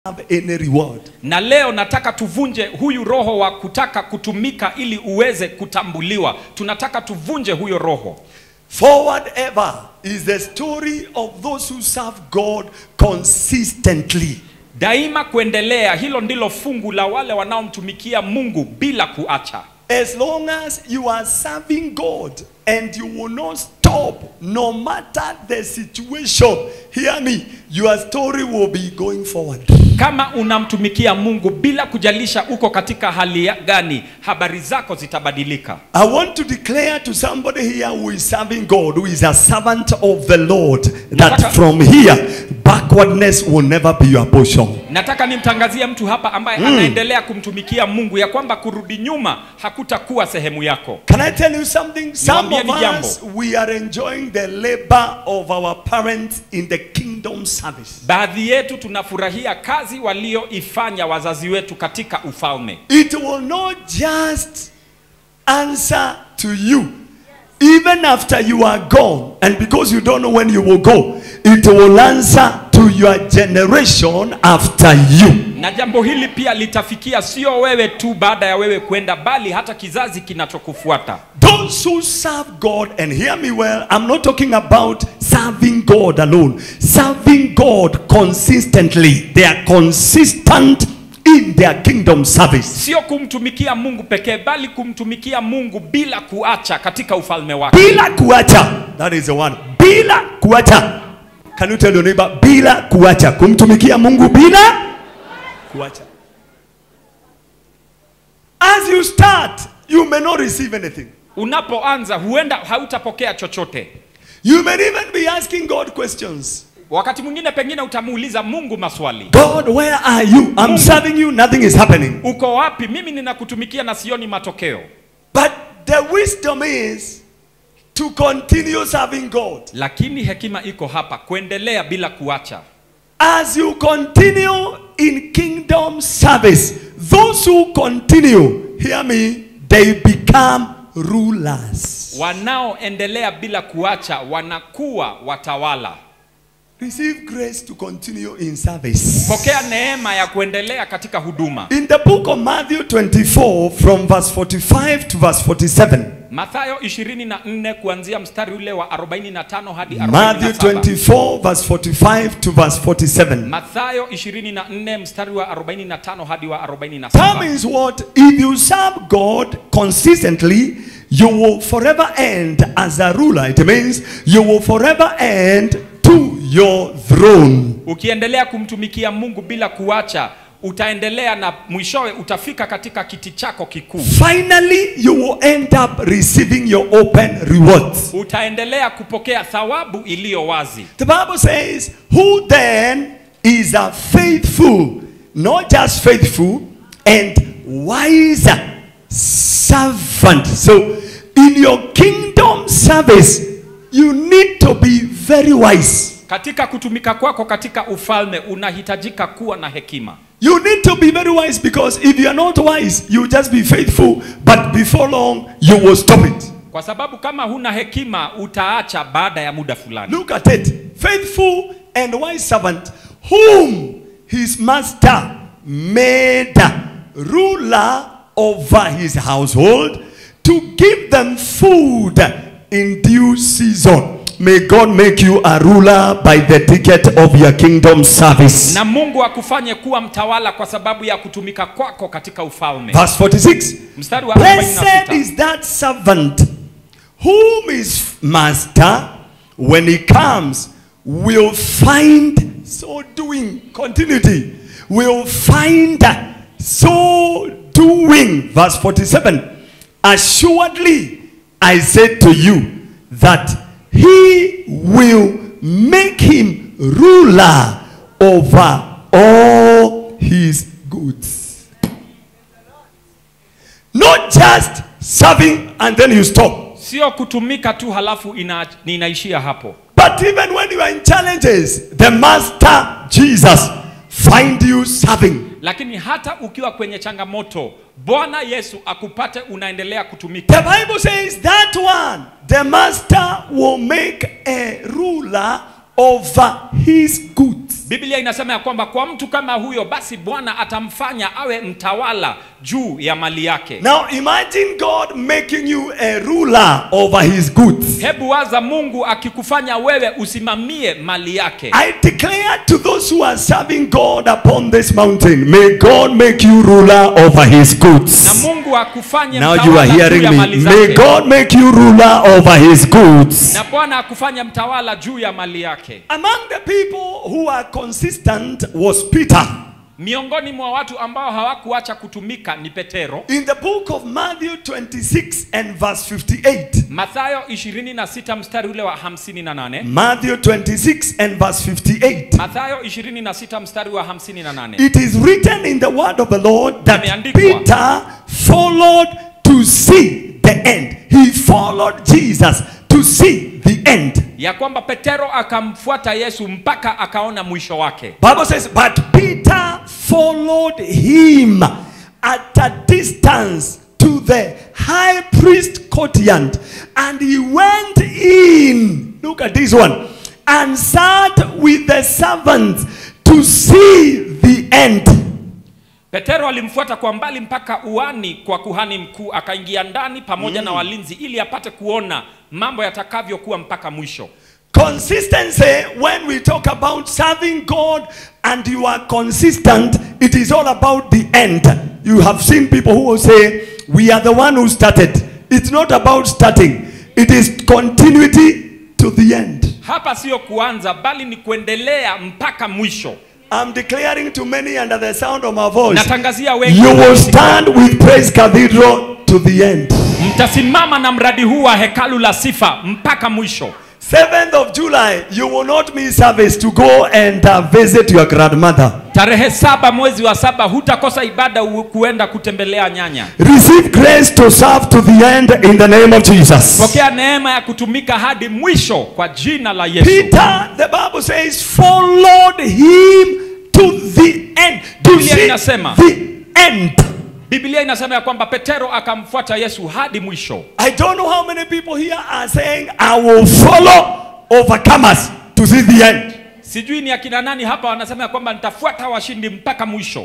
have any reward. Na leo nataka tuvunje huyu roho wa kutaka kutumika ili uweze kutambuliwa. Tunataka tuvunje huyo roho. Forward ever is the story of those who serve God consistently. Daima kuendelea, hilo ndilo fungu la wale wanaomtumikia Mungu bila kuacha. As long as you are serving God and you will not stop no matter the situation, hear me, your story will be going forward. Kama unamtumikia Mungu bila kujalisha uko katika hali gani, habari zako zitabadilika. I want to declare to somebody here who is serving God, who is a servant of the Lord, that from here, backwardness will never be your portion. Nataka nimtangazie mtu hapa ambaye anaendelea kumtumikia Mungu ya kwamba kurudi nyuma hakutakuwa sehemu yako. Can I tell you something? Some of us, we are enjoying the labor of our parents in the kingdom service. Baadhi yetu tunafurahia kazi walioifanya wazazi wetu katika ufalme. It will not just answer to you even after you are gone, and because you don't know when you will go, it will answer to your generation after you. Na jambo hili pia litafikia sio wewe tu baada ya wewe kwenda, bali hata kizazi kinachokufuata. Those who serve God, and hear me well, I'm not talking about serving God alone. Serving God consistently. They are consistent in their kingdom service. Sio kumtumikia Mungu pekee, bali kumtumikia Mungu bila kuacha katika ufalme wake. Bila kuacha. That is the one. Bila kuacha. Can you tell your neighbor, bila kuacha? Kumtumikia Mungu bila kuacha. As you start, you may not receive anything. Unapoanza huenda hautapokea chochote. You may even be asking God questions. Wakati mwingine pengine utamuuliza Mungu maswali. God, where are you? I'm serving you, nothing is happening. Uko wapi? Mimi ninakutumikia na sioni matokeo. But the wisdom is to continue serving God. Lakini hekima iko hapa, kuendelea bila kuacha. As you continue in kingdom service, those who continue, hear me, they become rulers. Wanaoendelea bila kuacha wanakuwa watawala. Receive grace to continue in service. Pokea neema ya kuendelea katika huduma. In the book of Matthew 24 from verse 45 to verse 47. Mathayo 24 kuanzia mstari ule wa 45 hadi 47. Matthew 24 verse 45 to verse 47. Mathayo 24 mstari wa 45 hadi wa 47. That means what? If you serve God consistently, you will forever end as a ruler. It means you will forever end to your throne. Ukiendelea kumtumikia Mungu bila kuacha, utaendelea na mwishowe utafika katika kiti chako kikuu. Finally, you will end up receiving your open rewards. Utaendelea kupokea thawabu iliyo wazi. The Bible says, who then is a faithful, not just faithful, and wise servant. So, in your kingdom service, you need to be very wise. Katika kutumika kwako katika ufalme unahitajika kuwa na hekima. You need to be very wise, because if you are not wise, you just be faithful, but before long you will stop it. Kwa sababu kama huna hekima utaacha baada ya muda fulani. Look at it. Faithful and wise servant, whom his master made ruler over his household, to give them food in due season. May God make you a ruler by the ticket of your kingdom service. Na Mungu akufanye kuwa mtawala kwa sababu ya kutumika kwako katika ufalme. Verse 46. Mstari wa Blessed is that servant whom his master, when he comes, will find so doing. Continuity. Will find so doing. Verse 47. Assuredly, I say to you that he will make him ruler over all his goods. Not just serving and then you stop. Sio kutumika tu halafu inaishia hapo. But even when you are in challenges, the master Jesus find you serving. Lakini hata ukiwa kwenye changamoto, Bwana Yesu akupate unaendelea kutumika. The Bible says that one, the master will make a ruler over his goods. Biblia inasema ya kwamba kwa mtu kama huyo basi Bwana atamfanya awe mtawala juu ya mali yake. Now imagine God making you a ruler over his goods. Hebu waza Mungu akikufanya wewe usimamie mali yake. I declare to those who are serving God upon this mountain, may God make you ruler over his goods. Na Mungu akufanye now mtawala you are hearing juu ya mali me. zake. May God make you ruler over his goods. Na Bwana akufanye mtawala juu ya mali yake. Among the people who are consistent was Peter. Miongoni mwa watu ambao hawakuacha kutumika ni Petero. In the book of Matthew 26 and verse 58. Mathayo 26 mstari ule wa 58. Matthew 26 and verse 58. Mathayo 26 mstari wa 58. It is written in the word of the Lord that Imeandikwa. Peter followed to see the end. He followed Jesus to see the end. Ya kwamba Petero akamfuata Yesu mpaka akaona mwisho wake. Bible says, but Peter followed him at a distance to the high priest courtyard, and he went in. Look at this one. And sat with the servants to see the end. Petero alimfuata kwa mbali mpaka uani kwa kuhani mkuu, akaingia ndani pamoja na walinzi ili apate kuona mambo yatakavyokuwa mpaka mwisho. Consistency, when we talk about serving God and you are consistent, it is all about the end. You have seen people who will say, we are the one who started. It's not about starting. It is continuity to the end. Hapa sio kuanza bali ni kuendelea mpaka mwisho. I'm declaring to many under the sound of my voice, Natangazia wengi, you will stand with Praise Cathedral to the end. mtasimama na mradi huu wa hekalu la sifa mpaka mwisho. 7th of July, you will not miss service to go and visit your grandmother. Tarehe 7 mwezi wa 7 hutakosa ibada kuenda kutembelea nyanya. Receive grace to serve to the end in the name of Jesus. Pokea neema ya kutumika hadi mwisho kwa jina la Yesu. Peter, the Bible says, followed him to the end. To Biblia see inasema. the end. Biblia inasema ya kwamba Petero akamfuata Yesu hadi mwisho. I don't know how many people here are saying, I will follow overcomers to see the end. Sijui ni akina nani hapa wanasema ya kwamba nitafuata washindi mpaka mwisho.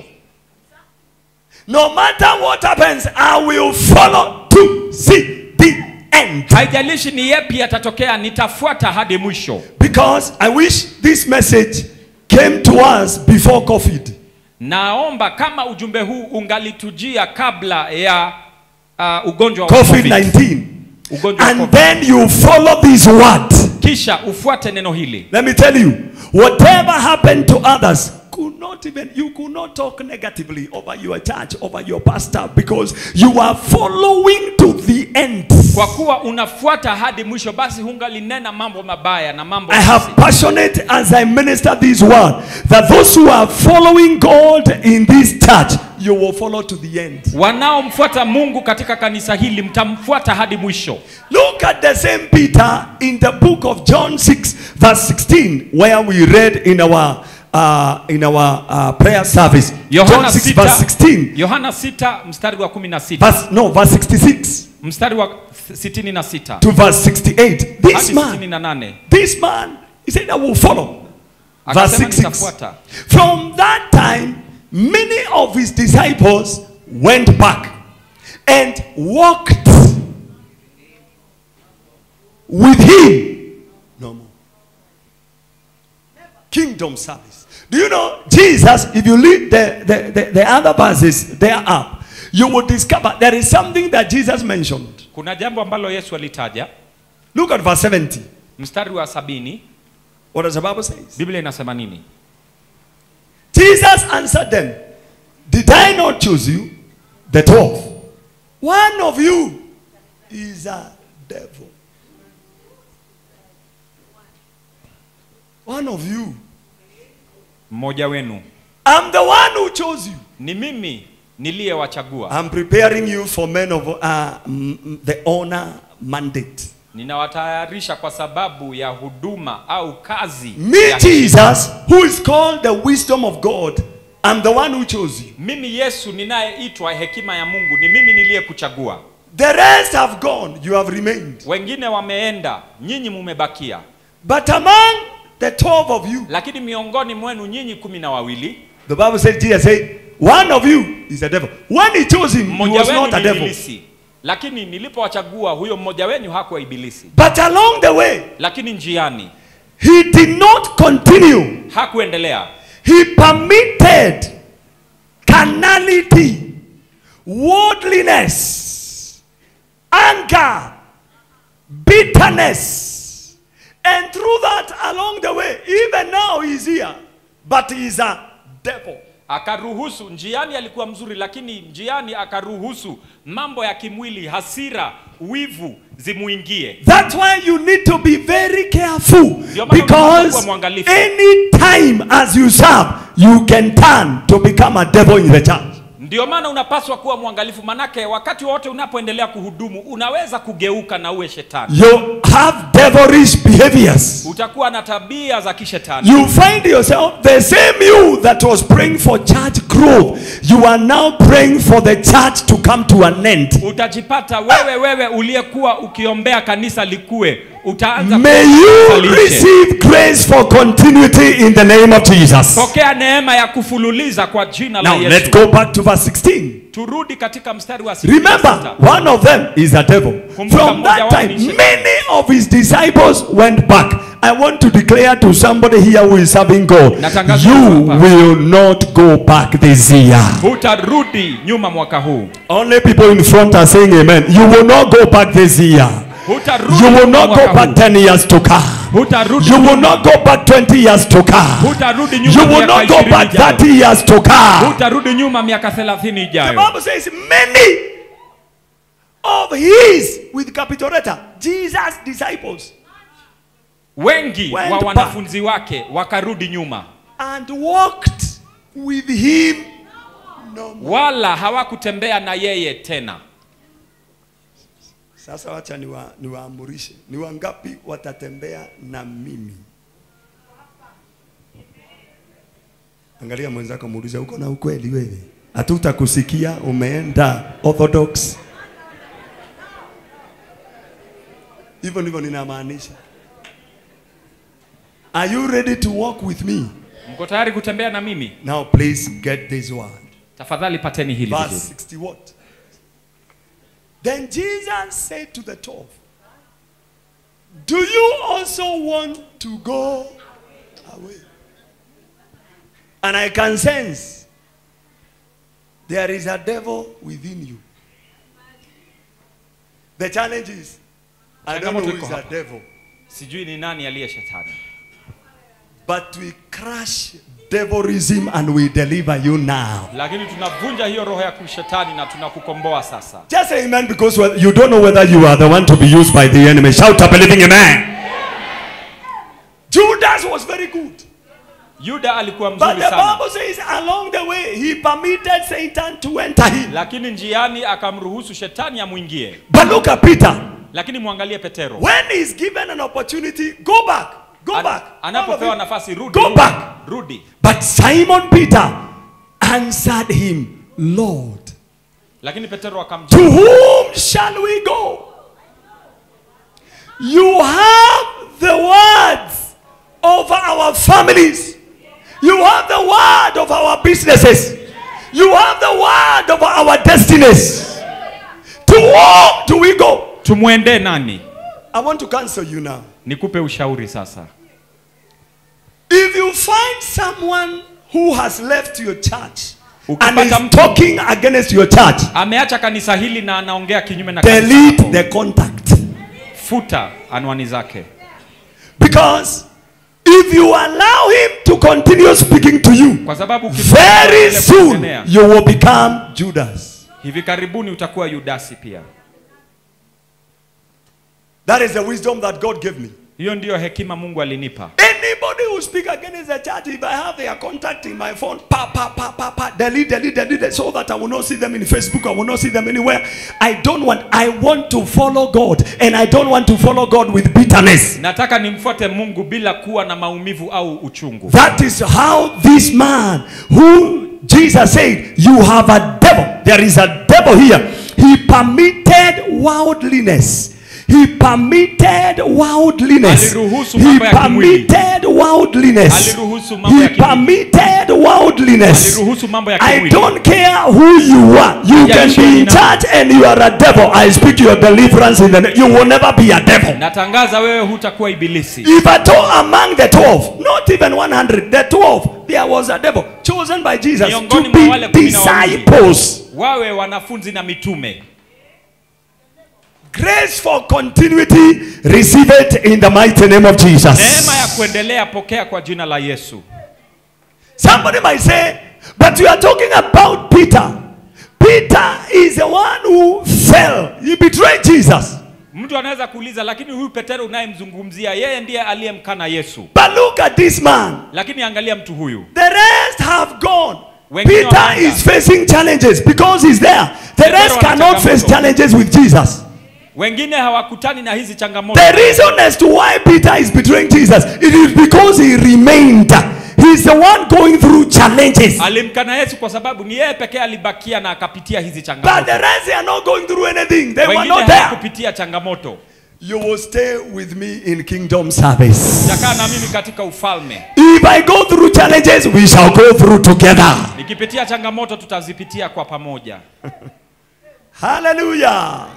No matter what happens, I will follow to see the end. Haijalishi ni yepi yatatokea, nitafuata hadi mwisho. Because I wish this message came to us before COVID. Naomba kama ujumbe huu ungalitujia kabla ya ugonjwa wa COVID-19. Ugonjwa wa And COVID. then you follow this word. Kisha ufuate neno hili. Let me tell you, whatever happened to others, you could not talk negatively over your church, over your pastor, because you are following to the end. Kwa kuwa unafuata hadi mwisho, basi hungalinena mambo mabaya na mambo. I have passionate as I minister this word that those who are following God in this church, you will follow to the end. Wanaomfuata Mungu katika kanisa hili mtamfuata hadi mwisho. Look at the same Peter in the book of John 6 verse 16, where we read in our prayer service. John 6 verse 16. Yohana 6 mstari wa 16. Verse 66. Mstari wa 66 to verse 68. This man, he said, I will follow. Verse 66. From that time, many of his disciples went back and walked with him no more. Kingdom service. Do you know Jesus, if you read the other verses there up, you will discover there is something that Jesus mentioned. Kuna jambo ambalo Yesu alitaja. Look at verse 70. Mstari wa 70. What does the Bible say? Biblia inasema nini? Jesus answered them, did I not choose you, the 12? One of you is a devil. One of you. Mmoja wenu. I'm the one who chose you. Ni mimi niliyewachagua. I'm preparing you for men of the honor mandate. Ninawatayarisha kwa sababu ya huduma au kazi. Me Jesus, who is called the wisdom of God, I'm the one who chose you. Mimi Yesu ninayeitwa hekima ya Mungu, ni mimi niliyekuchagua. The rest have gone, you have remained. Wengine wameenda, nyinyi mumebakia. But among the 12 of you. lakini miongoni mwenu nyinyi 12, The Bible said, Jesus said, one of you is a devil. When he chose him, he mmoja was wenu not a ni devil. ibilisi. Lakini nilipowachagua huyo mmoja wenu hakuwa ibilisi. But along the way, Lakini njiani he did not continue. hakuendelea. He permitted carnality, worldliness, anger, bitterness. And through that, along the way, even now he's here, but he's a devil. Akaruhusu njiani, alikuwa mzuri, lakini njiani akaruhusu mambo ya kimwili, hasira, wivu zimuingie. That's why you need to be very careful, Ndio maana because unakuwa mwangalifu. any time as you serve, you can turn to become a devil in the church. Ndio maana unapaswa kuwa mwangalifu, manake wakati wote unapoendelea kuhudumu unaweza kugeuka na uwe shetani. You have devilish behaviors. Utakuwa na tabia za kishetani. You find yourself, the same you that was praying for church growth, you are now praying for the church to come to an end. Utajipata wewe uliyekuwa ukiombea kanisa likue, utaanza May you receive grace for continuity in the name of Jesus. pokea neema ya kufululiza kwa jina la Now Yesu. let's go back to verse 16. Turudi katika mstari wa 16. Remember, one of them is a devil. From that time, many of his disciples went back. I want to declare to somebody here who is serving God, you will not go back this year. Hutarudi nyuma mwaka huu. Only people in front are saying amen. You will not go back this year. You will not go back 10 years to come. You will not go back 20 years to come. You will not go back 30 years to come. Hutarudi nyuma miaka 30 ijayo. The Bible says many of his, with capital letter, Jesus' disciples, wengi went wa back wanafunzi wake wakarudi nyuma, and walked with him no more. wala hawakutembea na yeye tena. Sasa wacha niwaamurishe, ni wangapi watatembea na mimi? Angalia mwenzako, muulize, uko na ukweli wewe? Hatutakusikia umeenda Orthodox. Hivyo ndivyo ninamaanisha. Are you ready to walk with me? Mko tayari kutembea na mimi? Now please get this word. Tafadhali pateni hili Verse vizuri. 60 what? Then Jesus said to the 12, do you also want to go away? And I can sense there is a devil within you. The challenge is, I don't know who is a devil. Sijui ni nani aliye shetani. But we crush devilism and we deliver you now. Lakini tunavunja hiyo roho ya kushetani na tunakukomboa sasa. Just say amen, because you don't know whether you are the one to be used by the enemy. Shout a believing amen. Judas was very good. Yuda alikuwa But mzuri the sana. Bible says along the way he permitted Satan to enter him. Lakini njiani akamruhusu shetani amuingie. But look at Peter. Lakini muangalie Petero. When he's given an opportunity, go back. Go back. Anapopewa nafasi rudi. Go back. Rudi. But Simon Peter answered him, Lord, Lakini Petero to akamjibu, whom shall we go? You have the words over our families. You have the word of our businesses. You have the word of our destinies. To whom do we go? tumuende nani? I want to counsel you now. Nikupe ushauri sasa. If you find someone who has left your church and Ukipata is mtu talking against your church, ameacha kanisa hili na anaongea kinyume na kanisa delete lako, the contact. futa anwani zake. Because if you allow him to continue speaking to you, Kwa sababu very soon you will become Judas. hivi karibuni utakuwa Yudasi pia. That is the wisdom that God gave me. Hiyo ndiyo hekima Mungu alinipa. Anybody who speak against the church, if I have their contact in my phone, delete, so that I will not see them in Facebook, I will not see them anywhere. I want to follow God, and I don't want to follow God with bitterness. Nataka nimfuate Mungu bila kuwa na maumivu au uchungu. That is how this man, who Jesus said, you have a devil. There is a devil here. He permitted worldliness. He permitted worldliness. Aliruhusu He mambo ya kimwili. permitted worldliness. Aliruhusu mambo ya He kimwili. permitted worldliness. Aliruhusu mambo ya I kimwili. don't care who you are. You can be in church and you are a devil. I speak your deliverance in the name. You will never be a devil. Natangaza wewe hutakuwa ibilisi. If at all among the 12, not even 100, the 12, there was a devil chosen by Jesus to be disciples. Wawe wanafunzi na mitume. Grace for continuity, receive it in the mighty name of Jesus. Neema ya kuendelea pokea kwa jina la Yesu. Somebody might say, but you are talking about Peter. Peter is the one who fell. He betrayed Jesus. Mtu anaweza kuuliza, lakini huyu Petero unayemzungumzia yeye ndiye aliyemkana Yesu. But look at this man. Lakini angalia mtu huyu. The rest have gone. Wengine Peter wanaenda. is facing challenges because he's there. The rest cannot face challenges with Jesus. Wengine hawakutani na hizi changamoto. The reason as to why Peter is betraying Jesus, it is because he remained. He's the one going through challenges. Alimkana Yesu kwa sababu ni yeye pekee alibakia na akapitia hizi changamoto. But the rest they are not going through anything. They were Wengine not there. hawakupitia changamoto. You will stay with me in kingdom service. Utakaa na mimi katika ufalme. If I go through challenges, we shall go through together. Nikipitia changamoto tutazipitia kwa pamoja. Hallelujah.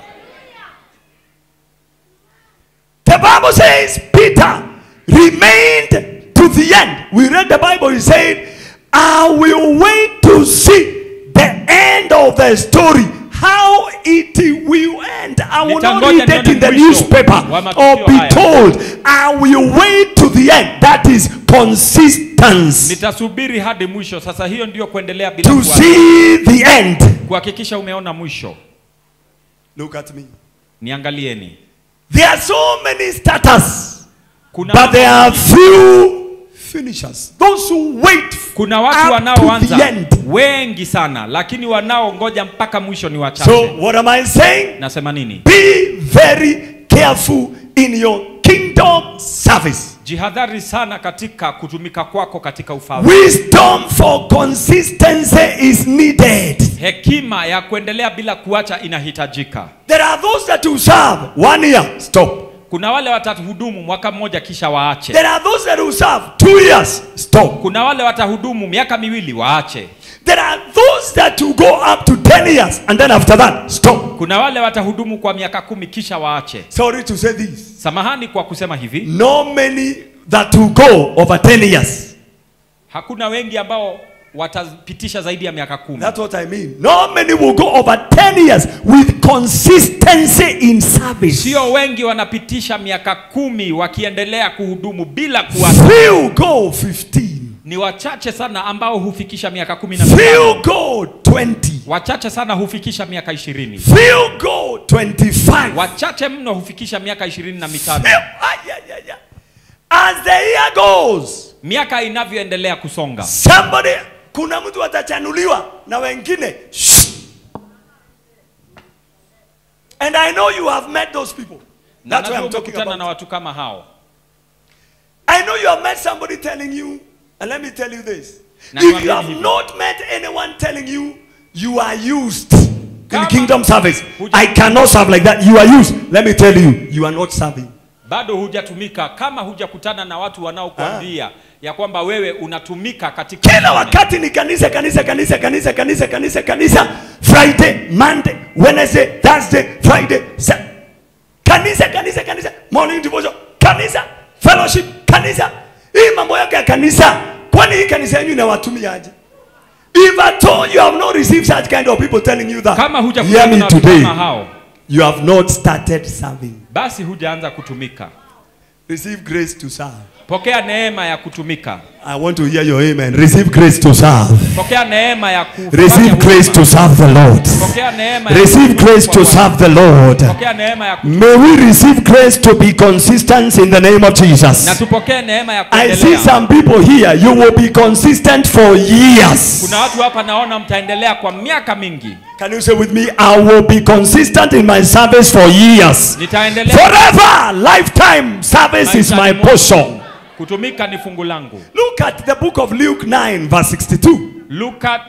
The Bible says Peter remained to the end. We read the Bible, he said, I will wait to see the end of the story. How it will end. I will not read it in the newspaper or be told. I will wait to the end. That is consistency. Nitasubiri hadi mwisho. Sasa hiyo ndio kuendelea bila to see the end. Kuhakikisha umeona mwisho. Look at me. Niangalieni. There are so many starters, but there are few finishers. Those who wait. Kuna watu wanaoanza wengi sana, lakini wanaongoja mpaka mwisho ni wachache. So what am I saying? Nasema nini? Be very careful in your kingdom service. Jihadhari sana katika kutumika kwako katika ufalme. Wisdom for consistency is needed. Hekima ya kuendelea bila kuacha inahitajika. There are those that will serve 1 year, stop. Kuna wale watahudumu mwaka mmoja kisha waache. There are those that will serve 2 years, stop. Kuna wale watahudumu miaka miwili waache. There are those that will go up to 10 years and then after that, stop. Kuna wale watahudumu kwa miaka 10 kisha waache. Sorry to say this. Samahani kwa kusema hivi. No many that will go over 10 years. Hakuna wengi ambao watapitisha zaidi ya miaka 10. That's what I mean. No many will go over 10 years with consistency in service. Sio wengi wanapitisha miaka 10 wakiendelea kuhudumu bila kuacha. Few go 15. Ni wachache sana ambao hufikisha miaka 15. Few go 20. Wachache sana hufikisha miaka 20. Few go 25. Wachache mno hufikisha miaka 25. As the year goes, miaka inavyoendelea kusonga, somebody, kuna mtu atachanuliwa na wengine. And I know you have met those people. That's what I'm talking about. Na watu kama hao. I know you have met somebody telling you, and let me tell you this. If you have not met anyone telling you, you are used in kingdom service. I cannot serve like that. You are used. Let me tell you, you are not serving. Bado hujatumika kama hujakutana na watu wanaokuambia ya kwamba wewe unatumika katika kila wakati ni kanisa. Friday, Monday, Wednesday, Thursday, Friday, kanisa, morning devotion, kanisa, fellowship, kanisa. Hii mambo yake ya kanisa, kwani hii kanisa yenu inawatumia aje? If at all you have not received such kind of people telling you that, kama hujakutana na watu kama hao, you have not started serving. Basi hujaanza kutumika. Receive grace to serve. Pokea neema ya kutumika. I want to hear your amen. Receive grace to serve. Pokea neema ya receive grace to serve the Lord. Pokea neema ya receive grace to serve the Lord. Pokea neema ya may we receive grace to be consistent in the name of Jesus. Na tupokee neema ya kuendelea. I see some people here, you will be consistent for years. Kuna watu hapa naona mtaendelea kwa miaka mingi. Can you say with me, I will be consistent in my service for years. Nitaendelea forever, lifetime service is my portion. Kutumika ni fungu langu. Look at the book of Luke 9 verse 62. Luka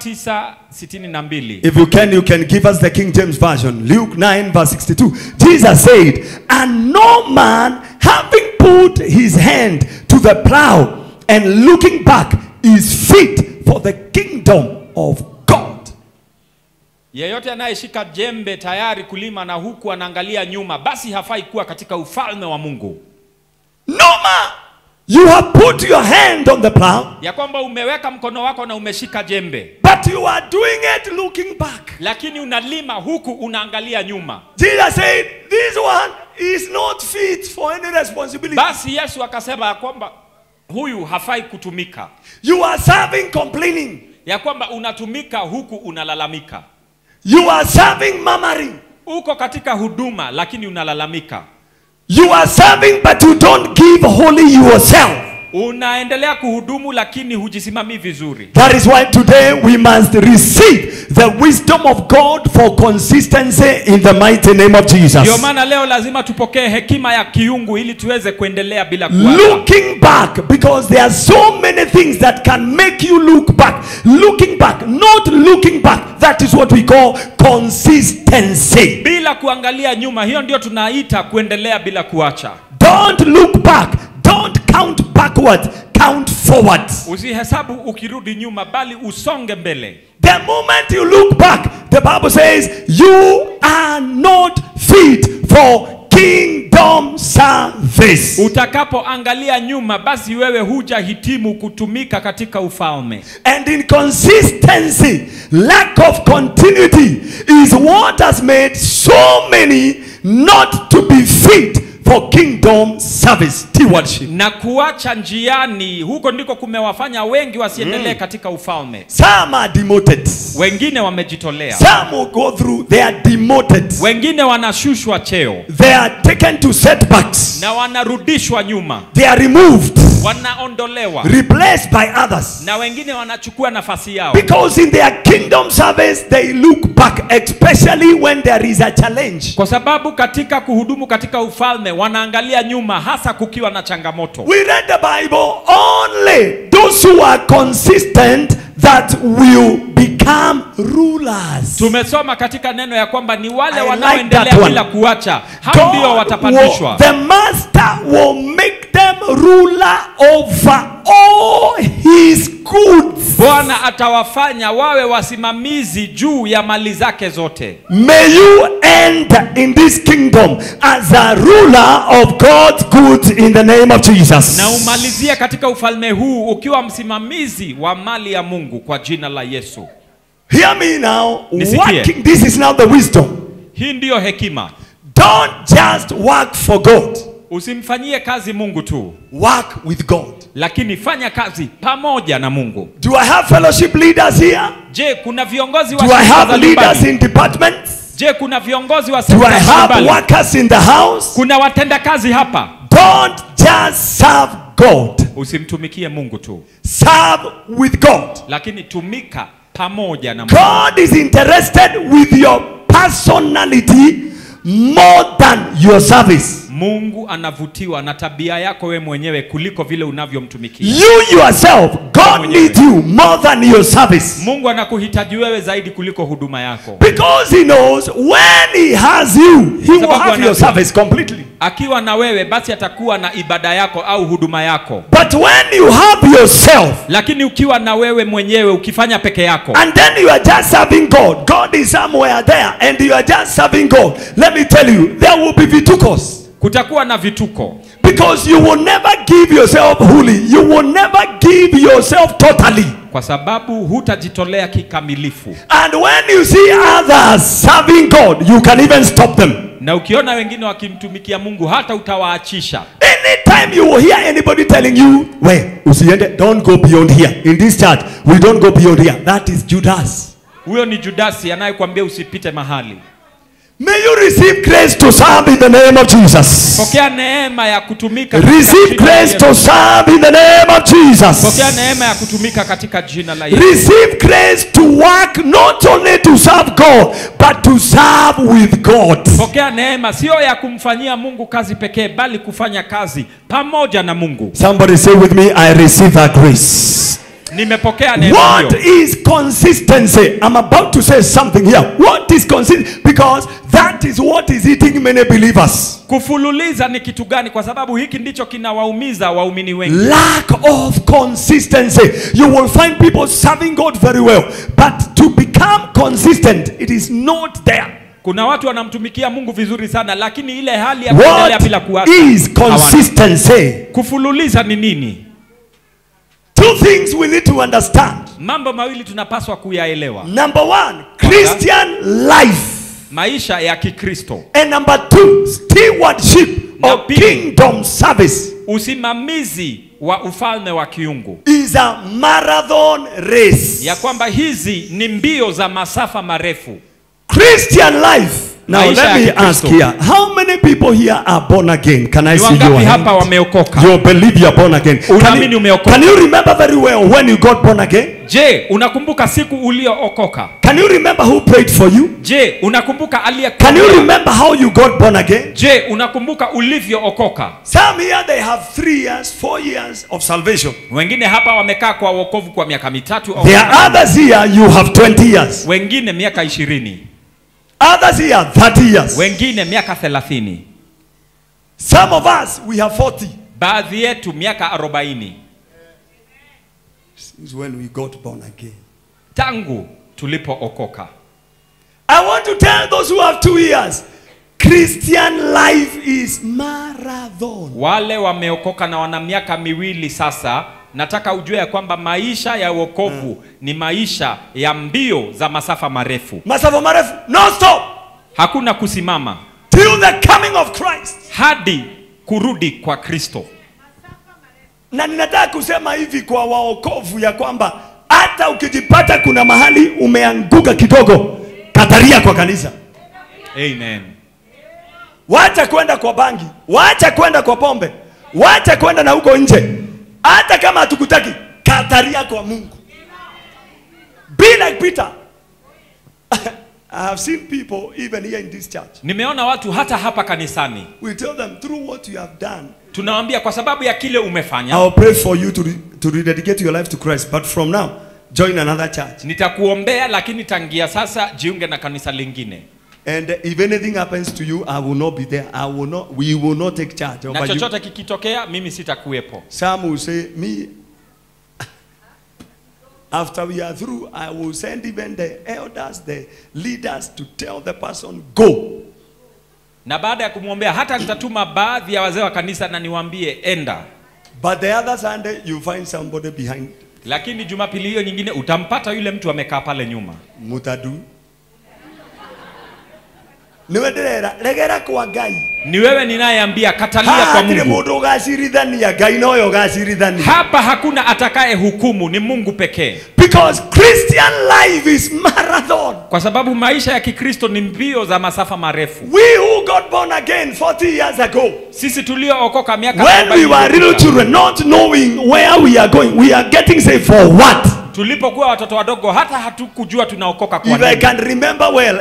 9:62. If you can give us the King James Version. Luke 9 verse 62. Jesus said, and no man having put his hand to the plow and looking back is fit for the kingdom of God. Yeyote anayeshika jembe tayari kulima na huku anaangalia nyuma, basi hafai kuwa katika ufalme wa Mungu. No man, you have put your hand on the plow, Ya kwamba umeweka mkono wako na umeshika jembe, but you are doing it looking back. lakini unalima huku unaangalia nyuma. Jesus said, this one is not fit for any responsibility. Basi Yesu akasema ya kwamba huyu hafai kutumika. You are serving complaining. Ya kwamba unatumika huku unalalamika. You are serving murmuring. Uko katika huduma lakini unalalamika. You are serving but you don't give wholly yourself. Unaendelea kuhudumu lakini hujisimami vizuri. That is why today we must receive the wisdom of God for consistency in the mighty name of Jesus. Ndio maana leo lazima tupokee hekima ya kiungu ili tuweze kuendelea bila kuacha. Looking back, because there are so many things that can make you look back. Looking back, not looking back. That is what we call consistency. Bila kuangalia nyuma, hiyo ndio tunaita kuendelea bila kuacha. Don't look back. Don't count backwards. Count forward. Usihesabu ukirudi nyuma, bali usonge mbele. The moment you look back, the Bible says you are not fit for kingdom service. Utakapoangalia nyuma, basi wewe hujahitimu kutumika katika ufalme. And inconsistency, lack of continuity is what has made so many not to be fit for kingdom service, stewardship. Na kuacha njiani, huko ndiko kumewafanya wengi wasiendelee katika ufalme. Some are demoted. Wengine wamejitolea. Some will go through, they are demoted. Wengine wanashushwa cheo. They are taken to setbacks. Na wanarudishwa nyuma. They are removed. Wanaondolewa. Replaced by others. Na wengine wanachukua nafasi yao. Because in their kingdom service they look back, especially when there is a challenge. Kwa sababu katika kuhudumu katika ufalme wanaangalia nyuma, hasa kukiwa na changamoto. We read the Bible, only those who are consistent that will become rulers. Tumesoma katika neno ya kwamba ni wale I wanaoendelea like that bila kuacha, hao ndio watapandishwa. The master will make them ruler over all his goods. Bwana atawafanya wawe wasimamizi juu ya mali zake zote. May you enter in this kingdom as a ruler of God's goods in the name of Jesus. Na umalizie katika ufalme huu ukiwa msimamizi wa mali ya Mungu kwa jina la Yesu. Hear me now. Nisikie. This is now the wisdom. Hii ndiyo hekima. Don't just work for God. Usimfanyie kazi Mungu tu. Work with God. Lakini fanya kazi pamoja na Mungu. Do I have fellowship leaders here? Je, kuna viongozi wa Do I have leaders in departments? Je, kuna viongozi wa Do I have workers in the house? Kuna watenda kazi hapa. Don't just serve God. Usimtumikie Mungu tu. Serve with God. Lakini tumika pamoja na Mungu. God is interested with your personality more than your service. Mungu anavutiwa na tabia yako wewe mwenyewe kuliko vile unavyomtumikia. You yourself, God needs you more than your service. Mungu anakuhitaji wewe zaidi kuliko huduma yako. Because he knows when he has you, he will have your service completely. Akiwa na wewe basi atakuwa na ibada yako au huduma yako. But when you have yourself, lakini ukiwa na wewe mwenyewe ukifanya peke yako, and then you are just serving God, God is somewhere there and you are just serving God, let me tell you, there will be vitukos. Kutakuwa na vituko. Because you will never give yourself wholly. You will never give yourself totally. Kwa sababu hutajitolea kikamilifu. And when you see others serving God, you can even stop them. Na ukiona wengine wakimtumikia Mungu hata utawaachisha. Anytime you will hear anybody telling you, usiende, don't go beyond here. In this church, we don't go beyond here. That is Judas. Huyo ni Judasi anayekwambia usipite mahali. May you receive grace to serve in the name of Jesus. Pokea neema ya kutumika. Receive grace to serve in the name of Jesus. Pokea neema ya kutumika katika jina la Yesu. Receive grace to work not only to serve God but to serve with God. Pokea neema sio ya kumfanyia Mungu kazi pekee bali kufanya kazi pamoja na Mungu. Somebody say with me, I receive that grace. Nimepokea neema What hiyo. is consistency? I'm about to say something here. What is consistency? Because that is what is eating many believers. Kufululiza ni kitu gani? Kwa sababu hiki ndicho kinawaumiza waumini wengi. Lack of consistency. You will find people serving God very well, but to become consistent, it is not there. Kuna watu wanamtumikia Mungu vizuri sana, lakini ile hali ya kuendelea bila kuacha. What is consistency? Kufululiza ni nini? Two things we need to understand. Mambo mawili tunapaswa kuyaelewa. Number one, Christian life. Maisha ya Kikristo. And number two, stewardship of kingdom service. Usimamizi wa ufalme wa kiungu. Is a marathon race. Ya kwamba hizi ni mbio za masafa marefu. Christian life. Now let me ask here, how many people here are born again? Can I see your hapa wameokoka? You believe you are born again. Can you remember very well when you got born again? Je, unakumbuka siku uliookoka? Can you remember who prayed for you? Je, unakumbuka aliyekuombea? Can you remember how you got born again? Je, unakumbuka ulivyookoka? Some here they have 3 years, 4 years of salvation. Wengine hapa wamekaa kwa wokovu kwa miaka 3 au there are others here you have 20 years. Wengine miaka 20. Others here 30 years. Wengine miaka 30. Some of us we have 40. Baadhi yetu miaka 40. Since when we got born again. Tangu tulipookoka. I want to tell those who have 2 years, Christian life is marathon. Wale wameokoka na wana miaka 2 sasa, nataka ujue ya kwamba maisha ya wokovu ni maisha ya mbio za masafa marefu. Masafa marefu, no stop. Hakuna kusimama. Till the coming of Christ. Hadi kurudi kwa Kristo. Na ninataka kusema hivi kwa waokovu ya kwamba hata ukijipata kuna mahali umeanguka kidogo, kataria kwa kanisa. Amen. Wacha kwenda kwa bangi, wacha kwenda kwa pombe, wacha kwenda na huko nje. Hata kama hatukutaki, kataria kwa Mungu. Be like Peter. I have seen people even here in this church. Nimeona watu hata hapa kanisani. We tell them through what you have done. Tunawaambia kwa sababu ya kile umefanya. I'll pray for you to rededicate your life to Christ, but from now join another church. Nitakuombea lakini tangia sasa jiunge na kanisa lingine. And if anything happens to you, I will not be there. We will not take charge. Na chochote kikitokea mimi sitakuwepo. Some will say, me, after we are through, I will send even the elders, the leaders to tell the person, go. Na baada ya kumwombea hata nitatuma baadhi ya wazee wa kanisa na niwaambie enda. But the other Sunday you find somebody behind. Lakini Jumapili hiyo nyingine utampata yule mtu amekaa pale nyuma. Mutadu. Niwedelera legera kwa Ngai. Ni wewe ninayeambia katalia kwa Mungu. Hapa hakuna atakaye hukumu, ni Mungu pekee. Because Christian life is marathon. Kwa sababu maisha ya Kikristo ni mbio za masafa marefu. We who got born again 40 years ago. Sisi tuliookoka miaka 40. When we were little children, not knowing where we are going, we are getting saved for what? Tulipokuwa watoto wadogo hata hatukujua tunaokoka kwa nini. If I can remember well,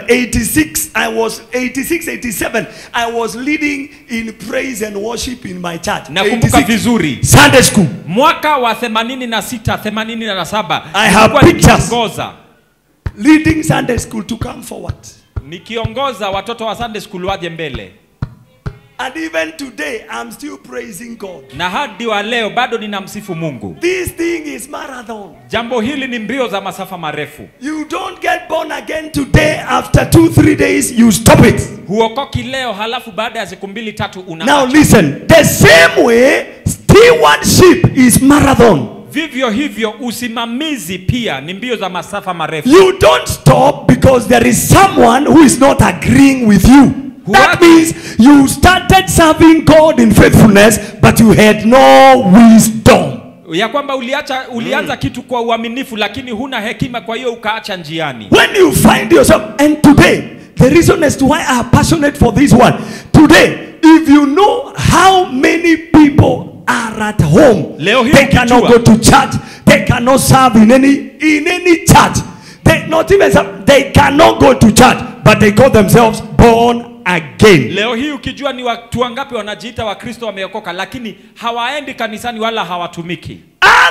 87, I was leading in praise and worship in my church. Nakumbuka vizuri. Sunday school. Mwaka wa 86, 87. I have pictures. Leading Sunday school to come forward. Nikiongoza watoto wa Sunday school waje mbele. And even today, I'm still praising God. Na hadi wa leo bado ninamsifu Mungu. This thing is marathon. Jambo hili ni mbio za masafa marefu. You don't get born again today, after 2-3 days you stop it. Huokoki leo halafu baada ya siku 2-3 unaacha. Now listen, the same way stewardship is marathon. Vivyo hivyo usimamizi pia ni mbio za masafa marefu. You don't stop because there is someone who is not agreeing with you. That means you started serving God in faithfulness, but you had no wisdom. Ya kwamba ulianza kitu kwa uaminifu lakini huna hekima, kwa hiyo ukaacha njiani. When you find yourself, and today, the reason as to why I am passionate for this one, today, if you know how many people are at home, they cannot go to church, they cannot serve in any church, they cannot go to church, but they call themselves born again. Leo hii ukijua ni watu wangapi wanajiita Wakristo wameokoka lakini hawaendi kanisani wala hawatumiki.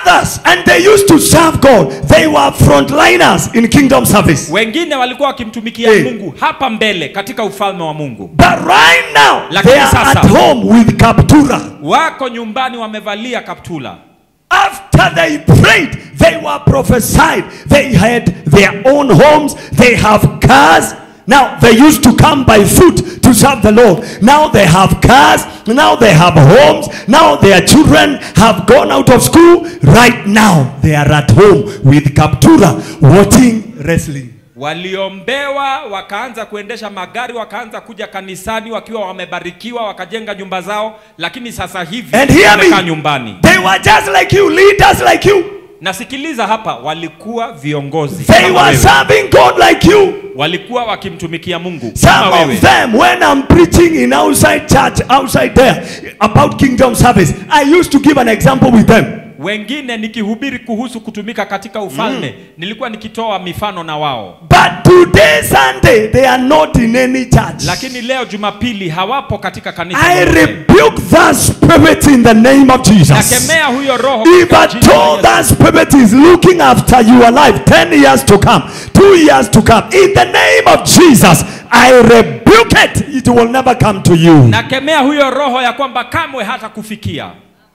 Others, and they used to serve God. They were frontliners in kingdom service. Wengine walikuwa wakimtumikia Mungu hapa mbele katika ufalme wa Mungu. But right now, Lakini they are sasa, at home with kaptura. Wako nyumbani wamevalia kaptula. After they prayed, they were prophesied. They had their own homes. They have cars. Now they used to come by foot to serve the Lord. Now they have cars. Now they have homes. Now their children have gone out of school. Right now they are at home with kaptura watching wrestling. Waliombewa, wakaanza kuendesha magari, wakaanza kuja kanisani wakiwa wamebarikiwa, wakajenga nyumba zao, lakini sasa hivi wamekaa nyumbani. They were just like you, leaders like you. Nasikiliza hapa, walikuwa viongozi. They were serving God like you. Walikuwa wakimtumikia Mungu kama wewe. Some of them, when I'm preaching in outside church, outside there, about kingdom service, I used to give an example with them. Wengine nikihubiri kuhusu kutumika katika ufalme, nilikuwa nikitoa mifano na wao. But today Sunday, they are not in any church. Lakini leo Jumapili hawapo katika kanisa. I rebuke that spirit in the name of Jesus. Nakemea huyo roho. If at all that spirit is looking after your life 10 years to come, 2 years to come, in the name of Jesus, I rebuke it. It will never come to you. Nakemea huyo roho ya kwamba kamwe hata kufikia.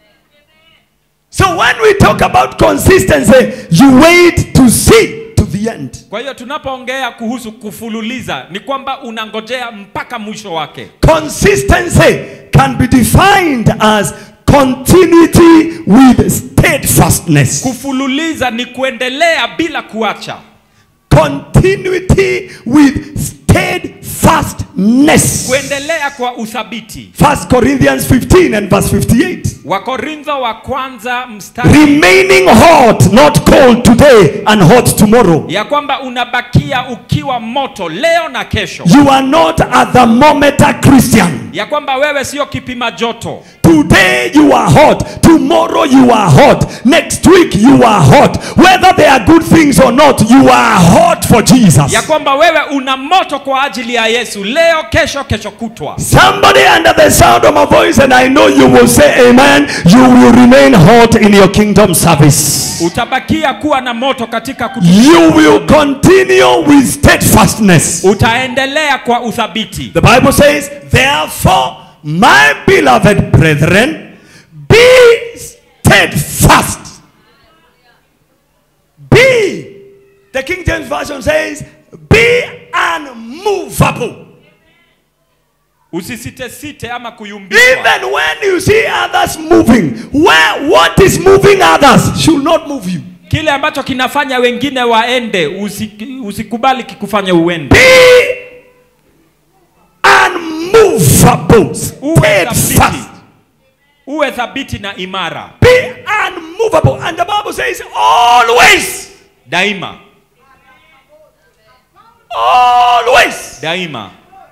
So when we talk about consistency, you wait to see to the end. Kwa hiyo tunapoongea kuhusu kufululiza ni kwamba unangojea mpaka mwisho wake. Consistency can be defined as continuity with steadfastness. Kufululiza ni kuendelea bila kuacha. Continuity with steadfastness. Kuendelea kwa uthabiti. 1 Corinthians 15 and verse 58. Wakorintho wa kwanza mstari. Remaining hot, not cold today and hot tomorrow. Ya kwamba unabakia ukiwa moto leo na kesho. You are not a thermometer Christian. Ya kwamba wewe sio kipima joto. Today you are hot, tomorrow you are hot, next week you are hot. Whether they are good things or not, you are hot for Jesus. Ya kwamba wewe una moto kwa ajili ya Yesu leo, kesho, kesho kutwa. Somebody under the sound of my voice, and I know you will say amen, you will remain hot in your kingdom service. Utabakia kuwa na moto katika kutumikia. You will continue with steadfastness. Utaendelea kwa uthabiti. The Bible says, therefore, my beloved brethren, be steadfast. Be. The King James Version says, be unmovable. Usisite ama kuyumbishwa. Even when you see others moving, what is moving others should not move you. Kile ambacho kinafanya wengine waende, usikubali kikufanya uende. Be unmovable. Steadfast. Uwe thabiti na imara. Be unmovable. And the Bible says always. Daima. Always. Daima.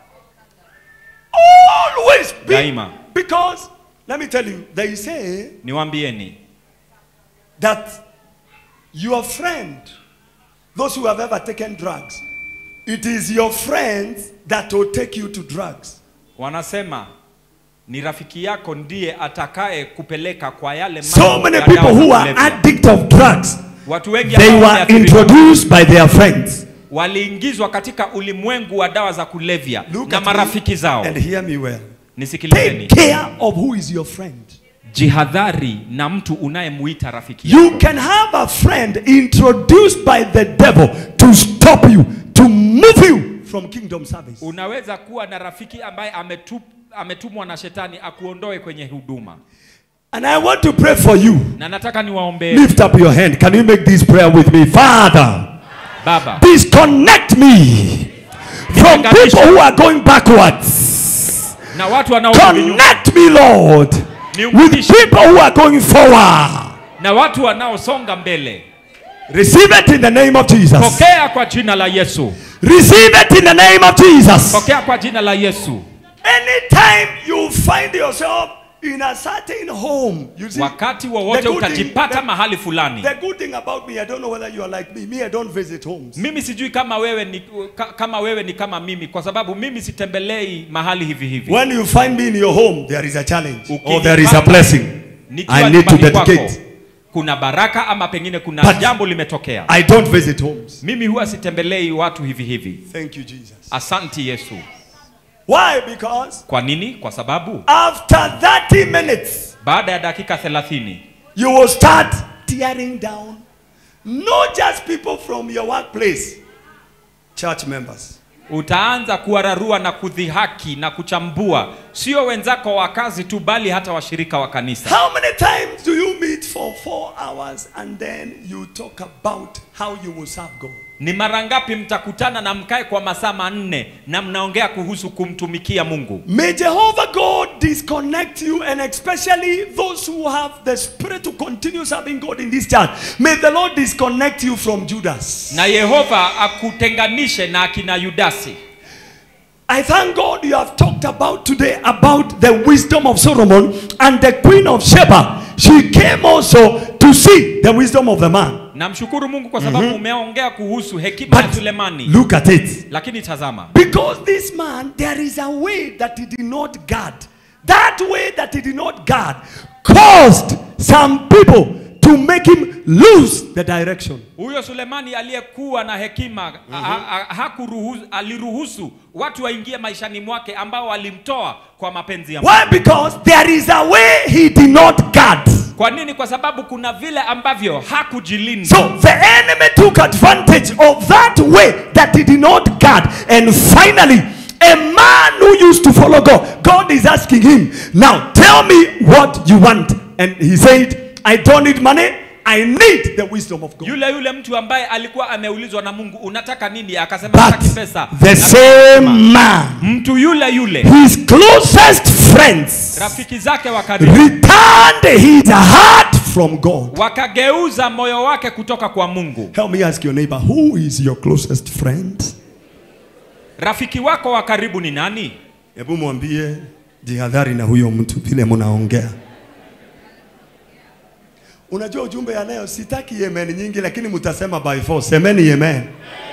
Always. Daima. Because, let me tell you, they say niwaambieni that your friend, those who have ever taken drugs, it is your friends that will take you to drugs. Wanasema ni rafiki yako ndiye atakaye kupeleka kwa yale mambo. So many people who are addicts of drugs, they were introduced by their friends. Waliingizwa katika ulimwengu wa dawa za kulevya na marafiki zao. And hear me well. Nisikilizeni. Take care of who is your friend. Jihadhari na mtu unayemuita rafiki yako. You can have a friend introduced by the devil to stop you, to move you from kingdom service. Unaweza kuwa na rafiki ambaye ametumwa na shetani akuondoe kwenye huduma. And I want to pray for you. Na nataka niwaombee. Lift up your hand. Can you make this prayer with me? Father, Baba, disconnect me from people who are going backwards. Na watu connect me, Lord, with people who are going forward. Na watu wanaosonga mbele. Receive it in the name of Jesus. Pokea kwa jina la Yesu. Receive it in the name of Jesus. Pokea kwa jina la Yesu. Anytime you find yourself in a certain home, you see, wakati wowote utajipata mahali fulani. The good thing about me, I don't know whether you are like me. Me, I don't visit homes. Mimi sijui kama wewe ni kama mimi, kwa sababu mimi sitembelei mahali hivi hivi. When you find me in your home, there is a challenge or there is a blessing. I need to dedicate. kuna baraka ama pengine kuna But jambo limetokea. I don't visit homes. Mimi huwa sitembelei watu hivi hivi. Thank you, Jesus. Asante Yesu. Why? Because Kwa nini? Kwa sababu after 30 minutes, baada ya dakika 30 you will start tearing down not just people from your workplace, church members. utaanza kuwararua na kudhihaki na kuchambua sio wenzako wa kazi tu bali hata washirika wa kanisa. How many times do you meet for 4 hours and then you talk about how you will serve God? Ni mara ngapi mtakutana na mkae kwa masaa 4 na mnaongea kuhusu kumtumikia Mungu? May Jehovah God disconnect you, and especially those who have the spirit to continue serving God in this church. May the Lord disconnect you from Judas. Na Yehova akutenganishe na akina Yudasi. I thank God you have talked about today about the wisdom of Solomon and the queen of Sheba. She came also to see the wisdom of the man. Namshukuru Mungu kwa sababu umeongea kuhusu hekima ya Sulemani. Look at it. Lakini tazama. Because this man, there is a way that he did not guard. That way that he did not guard caused some people to make him lose the direction. Huyo Sulemani aliyekuwa na hekima aliruhusu watu waingie maishani mwake ambao walimtoa kwa mapenzi ya Mungu. Why? Because there is a way he did not guard. Kwa nini? Kwa sababu kuna vile ambavyo hakujilinda. So the enemy took advantage of that way that he did not guard, and finally a man who used to follow God, God is asking him, now tell me what you want. And he said, I don't need money, I need the wisdom of God. Yule mtu ambaye alikuwa ameulizwa na Mungu, unataka nini? Akasema But nataka pesa. the same man, mtu yule his closest friends, rafiki zake wa karibu, returned his heart from God. wakageuza moyo wake kutoka kwa Mungu. Help me ask your neighbor, who is your closest friend? Rafiki wako wa karibu ni nani? Hebu mwambie jihadhari na huyo mtu vile mnaongea. Unajua ujumbe ya leo sitaki amen nyingi, lakini mtasema by force. Semeni amen.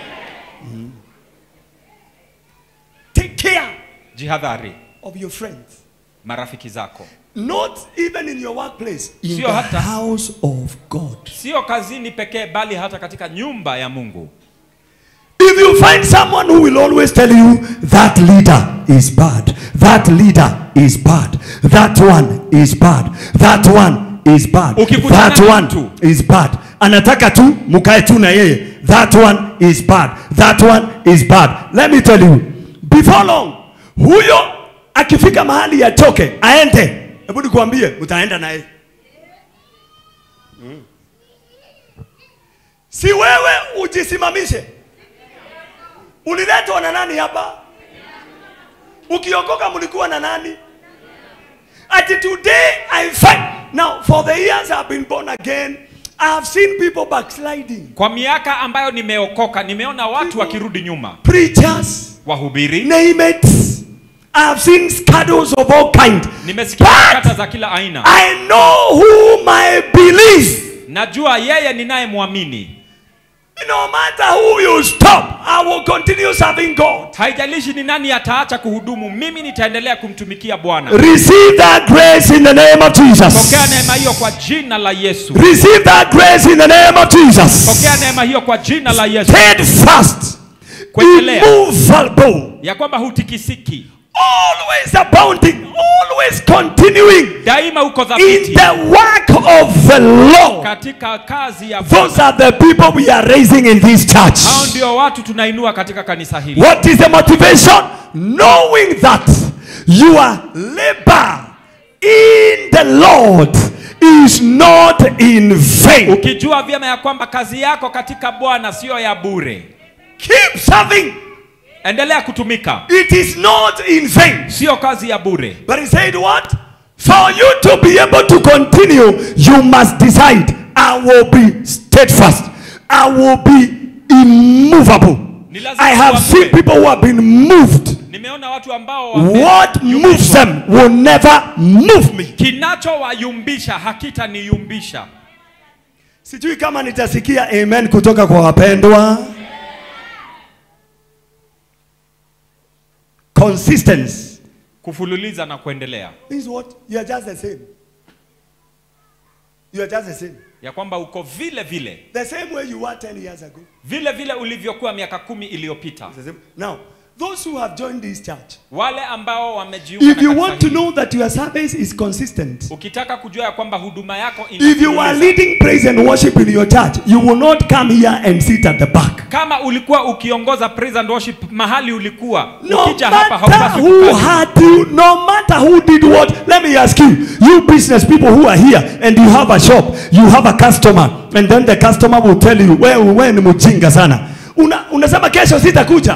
Take care, jihadhari of your friends. Marafiki zako. Not even in your workplace, in Sio the hata house of God. Sio kazini pekee bali hata katika nyumba ya Mungu. If you find someone who will always tell you that leader is bad, that leader is bad, that one is bad, that one is bad, that one is bad, anataka tu mukae tu na yeye, that one is bad, that one is bad. Let me tell you, before long huyo akifika mahali ya toke aende, hebu nikwambie mtaenda naye. Si wewe ujisimamishe. Uliletwa na nani hapa? Ukiokoka mlikuwa na nani? Ati today I find. Now for the years I've been born again, I have seen people backsliding. Kwa miaka ambayo nimeokoka nimeona watu wakirudi nyuma. Preachers, wahubiri, name it. I have seen scandals of all kind. Nimesikia kata za kila aina. I know whom I believe. Najua yeye ninayemwamini. No matter who you stop, I will continue serving God. Haijalishi ni nani ataacha kuhudumu, mimi nitaendelea kumtumikia Bwana. Receive that grace in the name of Jesus. Pokea neema hiyo kwa jina la Yesu. Receive that grace in the name of Jesus. Pokea neema hiyo kwa jina la Yesu. Steadfast, immovable, ya kwamba hutikisiki, always abounding, always continuing daima uko thabiti in the work of the Lord. katika kazi ya Bwana. Those are the people we are raising in this church. Hao ndio watu tunainua katika kanisa hili. What is the motivation? Knowing that your labor in the Lord is not in vain. Ukijua vyema ya kwamba kazi yako katika Bwana sio ya bure. Keep serving. Endelea kutumika. It is not in vain. Sio kazi ya bure. But he said what? For you to be able to continue, you must decide, I will be steadfast. I will be immovable. I have seen people who have been moved. Nimeona watu ambao what moves them will never move me. Kinachowayumbisha hakitaniyumbisha. Sijui kama nitasikia amen kutoka kwa wapendwa. Consistency. Kufululiza na kuendelea. Means what? You are just the same. You are just the same. ya kwamba uko vile vile, the same way you were 10 years ago. vile vile ulivyokuwa miaka 10 iliyopita. Now, those who have joined this church, Wale ambao wamejiunga, if you want to know that your service is consistent, ukitaka kujua ya kwamba huduma yako if you are leading praise and worship in your church, you will not come here and sit at the back. Kama ulikuwa ukiongoza praise and worship mahali ulikuwa, No ukija hapa matter haupaswi who kukaa. had you, no matter who did what, let me ask you, you business people who are here and you have a shop, you have a customer, and then the customer will tell you, wewe ni mjinga sana. Unasema kesho sitakuja.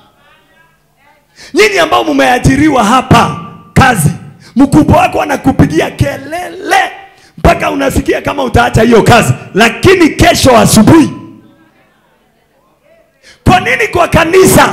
Nyinyi ambao mmeajiriwa hapa kazi, mkubwa wako anakupigia kelele mpaka unasikia kama utaacha hiyo kazi, lakini kesho asubuhi. Kwa nini kwa kanisa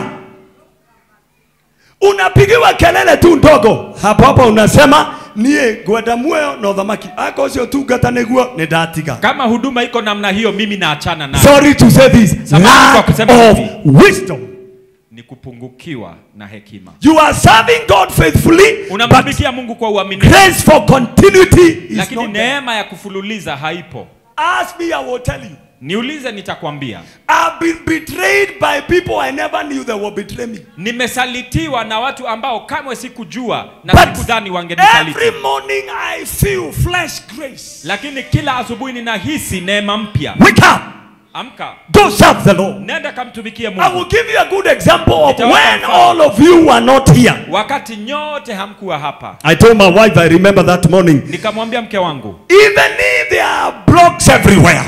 unapigiwa kelele tu ndogo, hapo unasema nie gwadamuyo no thamaki ako sio tu gataneguo ne datiga? Kama huduma iko namna hiyo, mimi naachana nayo. Sorry to say this, lack of wisdom. Ni kupungukiwa na hekima. You are serving God faithfully, unamtumikia Mungu kwa uaminifu, grace for continuity is lakini not neema ya kufululiza haipo. Ask me, I will tell you. Niulize, nitakwambia. I've been betrayed by people I never knew they would betray me. Nimesalitiwa na watu ambao kamwe sikujua na sikudhani wangenisaliti. Every morning I feel fresh grace. Lakini kila asubuhi ninahisi neema mpya. Wake up. Amka. Go serve the Lord. Nenda kamtumikie Mungu. I will give you a good example of when all of you were not here. Wakati nyote hamkuwa hapa. I told my wife, I remember that morning. Nikamwambia mke wangu, even if there are blocks everywhere,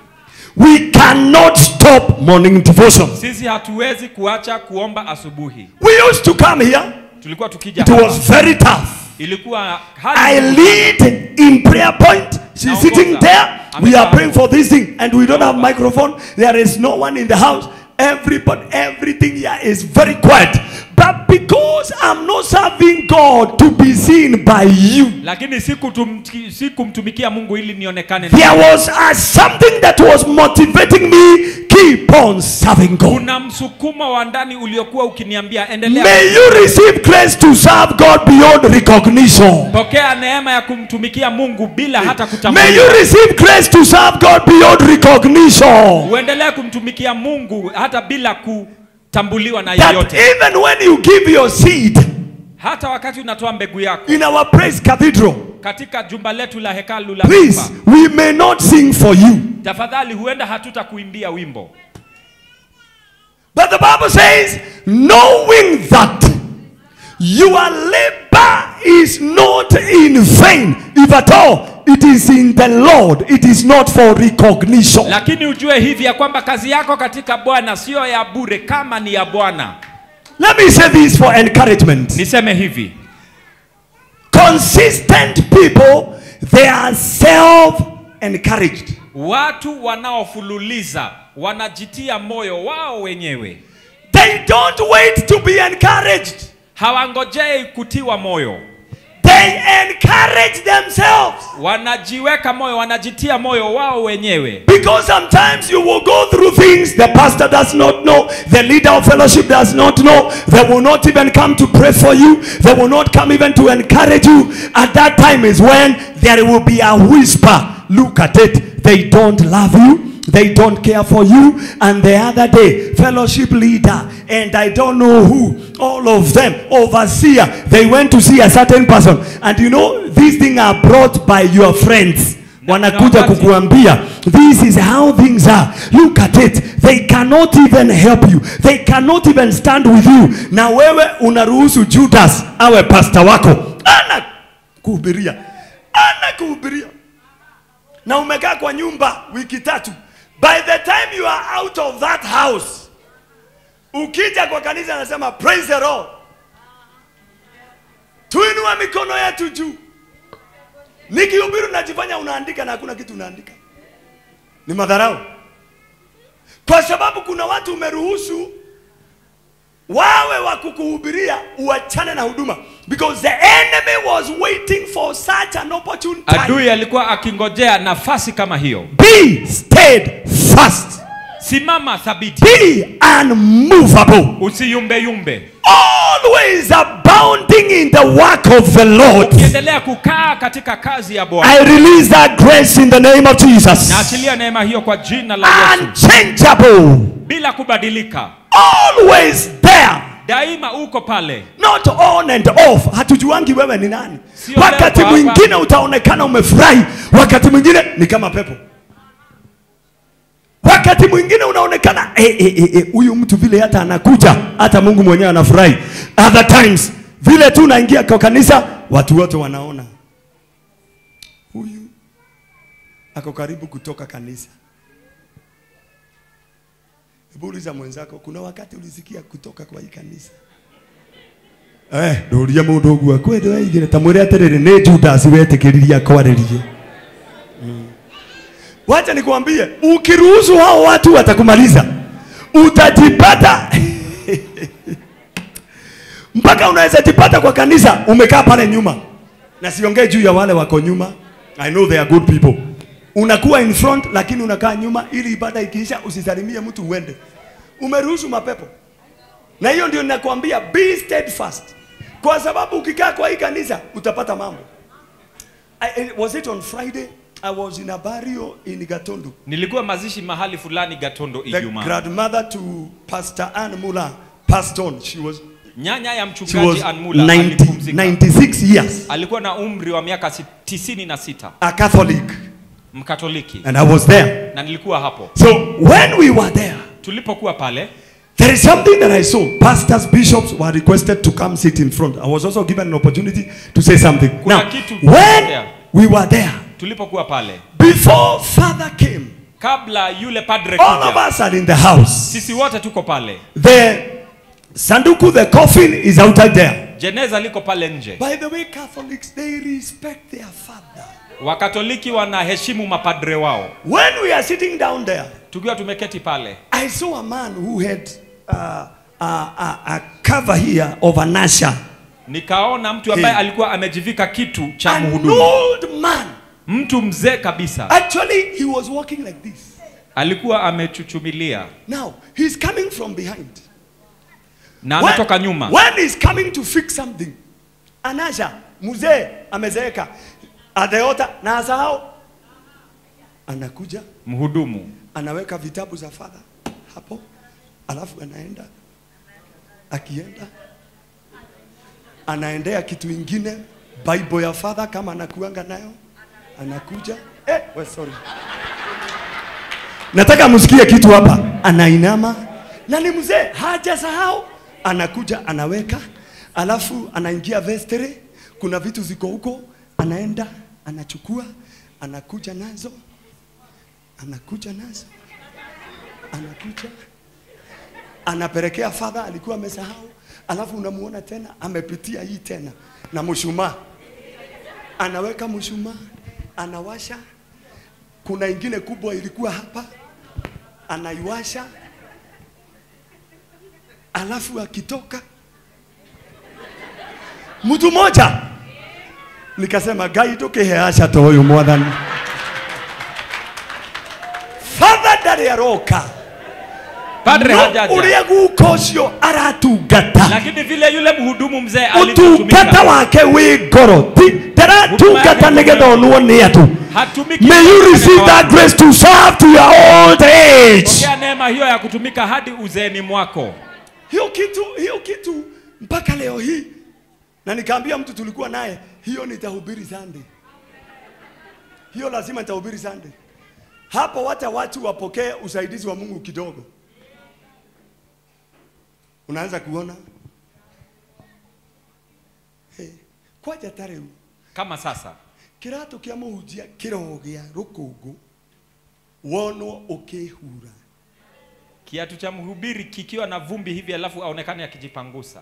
we cannot stop morning devotion. Sisi hatuwezi kuacha kuomba asubuhi. We used to come here. Tulikuwa tukija hapa. It was very tough. Ilikuwa I lead in prayer point. She's sitting there. We are praying for this thing and we don't have microphone. There is no one in the house. Everything here is very quiet. But because I'm not serving God to be seen by you, lakini sikumtumikia Mungu ili nionekane. There was something that was motivating me, keep on serving God. Kuna msukumo wa ndani uliokuwa ukiniambia endelea. May you receive grace to serve God beyond recognition. Pokea neema ya kumtumikia Mungu bila hata kutambuliwa. May you receive grace to serve God beyond recognition. Uendelee kumtumikia Mungu hata bila kutambuliwa na that yeyote. Even when you give your seed, hata wakati unatoa mbegu yako, in our praise cathedral, katika jumba letu la hekalu la please, we may not sing for you. Tafadhali, huenda hatutakuimbia wimbo. But the Bible says, knowing that your labor is not in vain, if at all it is in the Lord, it is not for recognition. Lakini ujue hivi ya kwamba kazi yako katika Bwana sio ya bure kama ni ya Bwana. Let me say this for encouragement. Niseme hivi. Consistent people, they are self-encouraged. Watu wanaofululiza wanajitia moyo wao wenyewe. They don't wait to be encouraged. Hawangojei kutiwa moyo. They encourage themselves. Wanajiweka moyo, wanajitia moyo wao wenyewe. Because sometimes you will go through things the pastor does not know, the leader of fellowship does not know. They will not even come to pray for you. They will not come even to encourage you. At that time is when there will be a whisper. Look at it. They don't love you. They don't care for you. And the other day, fellowship leader and I don't know who, all of them, overseer, they went to see a certain person. And you know, these things are brought by your friends. Wanakuja kukuambia, this is how things are. Look at it. They cannot even help you. They cannot even stand with you. Na wewe unaruhusu Judas awe pastor wako. Ana kuhubiria. Na umekaa kwa nyumba wiki 3. By the time you are out of that house, ukija kwa kanisa anasema praise the Lord. Tuinua mikono yetu juu. Nikihubiri unajifanya unaandika na hakuna kitu unaandika. Ni madharau. Kwa sababu kuna watu umeruhusu wawe wa kukuhubiria uachane na huduma. Because the enemy was waiting for such an opportune time. Adui alikuwa akingojea nafasi kama hiyo. Be steadfast. Simama thabiti. Be unmovable. Usiyumbe yumbe. All always abounding in the work of the Lord. Ukiendelea kukaa katika kazi ya Bwana. I release that grace in the name of Jesus. Naachilia neema hiyo kwa jina la Yesu. Unchangeable. Bila kubadilika. Always there. Daima uko pale. Not on and off. Hatujuangi wewe ni nani. Wakati mwingine utaonekana umefurahi, wakati mwingine ni kama pepo. Wakati mwingine unaonekana huyu mtu vile hata anakuja, hata Mungu mwenyewe anafurahi. Other times vile tu unaingia kwa kanisa, watu wote wanaona huyu ako karibu kutoka kanisa. Hebu uliza mwenzako, kuna wakati ulisikia kutoka kwa hii kanisa? Ndoria mundu ogua kwende waigire ta mwire atiriri ni Judas wetikiriria kwariririe. Wacha nikwambie, ukiruhusu hao watu watakumaliza. Utajipata mpaka unaweza jipata kwa kanisa umekaa pale nyuma. Na siongee juu ya wale wako nyuma. I know they are good people. Unakuwa in front lakini unakaa nyuma ili ibada ikiisha usisalimie mtu uende. Umeruhusu mapepo. Na hiyo ndio ninakwambia, be steadfast. Kwa sababu ukikaa kwa hii kanisa utapata mambo. Was it on Friday? I was in a burial in Gatondo. Nilikuwa mazishi mahali fulani Gatondo Ijumaa. The grandmother to Pastor Ann Muller passed on. She was nyanya ya mchungaji Ann Muller 96 years. Alikuwa na umri wa miaka 96. A Catholic. Mkatoliki. And I was there. Na nilikuwa hapo. So when we were there, tulipokuwa pale, there is something that I saw. Pastors, bishops were requested to come sit in front. I was also given an opportunity to say something. Now, when we were there, tulipokuwa pale, before Father came, kabla yule padre kuja, all of us are in the house. Sisi wote tuko pale. The sanduku, the coffin is outside there. Jeneza liko pale nje. By the way, Catholics, they respect their father. Wakatoliki wanaheshimu mapadre wao. When we are sitting down there, tukiwa tumeketi pale, I saw a man who had a cover here of an usher. Nikaona mtu ambaye alikuwa amejivika kitu cha mhudumu. An old man. Mtu mzee kabisa. Actually, he was walking like this. Alikuwa amechuchumilia. Now, he's coming from behind. Na anatoka nyuma. When he's coming to fix something, anasha, mzee amezeeka, adeota na asahau, anakuja mhudumu, anaweka vitabu za Father hapo, alafu anaenda, akienda anaendea kitu ingine, Bible ya Father kama anakuanga nayo, anakuja sorry, nataka msikie kitu hapa. Anainama na ni mzee, hajasahau, anakuja anaweka, alafu anaingia vestry, kuna vitu ziko huko, anaenda anachukua, anakuja nazo, anakuja anapelekea Father, alikuwa amesahau, alafu unamuona tena amepitia hii tena na mshumaa, anaweka mshumaa, anawasha, kuna ingine kubwa ilikuwa hapa, anaiwasha, alafu akitoka mtu moja, nikasema gai toke heasha to huyu mwadhani Father dari aroka padre hajaja uria gukosio aratugata, lakini vile yule mhudumu mzee alitutumika utugata wake wi goro taratugata nigethonuo ni atu. May you receive that grace to serve to your old age. Pokea neema hiyo ya kutumika hadi uzeeni mwako. Hiyo kitu mpaka leo hii, na nikaambia mtu tulikuwa naye, hiyo nitahubiri Sunday. Hiyo lazima nitahubiri Sunday. Hapo watu wapokee usaidizi wa Mungu kidogo. Unaanza kuona kwa jatare kama sasa kirato kia muhujia kirogia rukugu wono ukihura, kiatu cha mhubiri kikiwa na vumbi hivi alafu aonekane akijipangusa.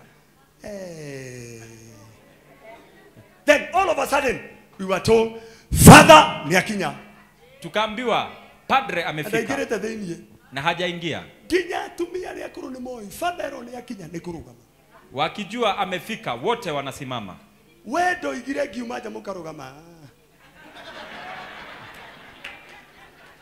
Then all of a sudden we were told Father ni akinya. Tukaambiwa padre amefika na hajaingia. Kinya tumia ya kuru ni moi, Father ni akinya ni kurugama. Wakijua amefika wote wanasimama. Wedo igire giumaja mukarugama.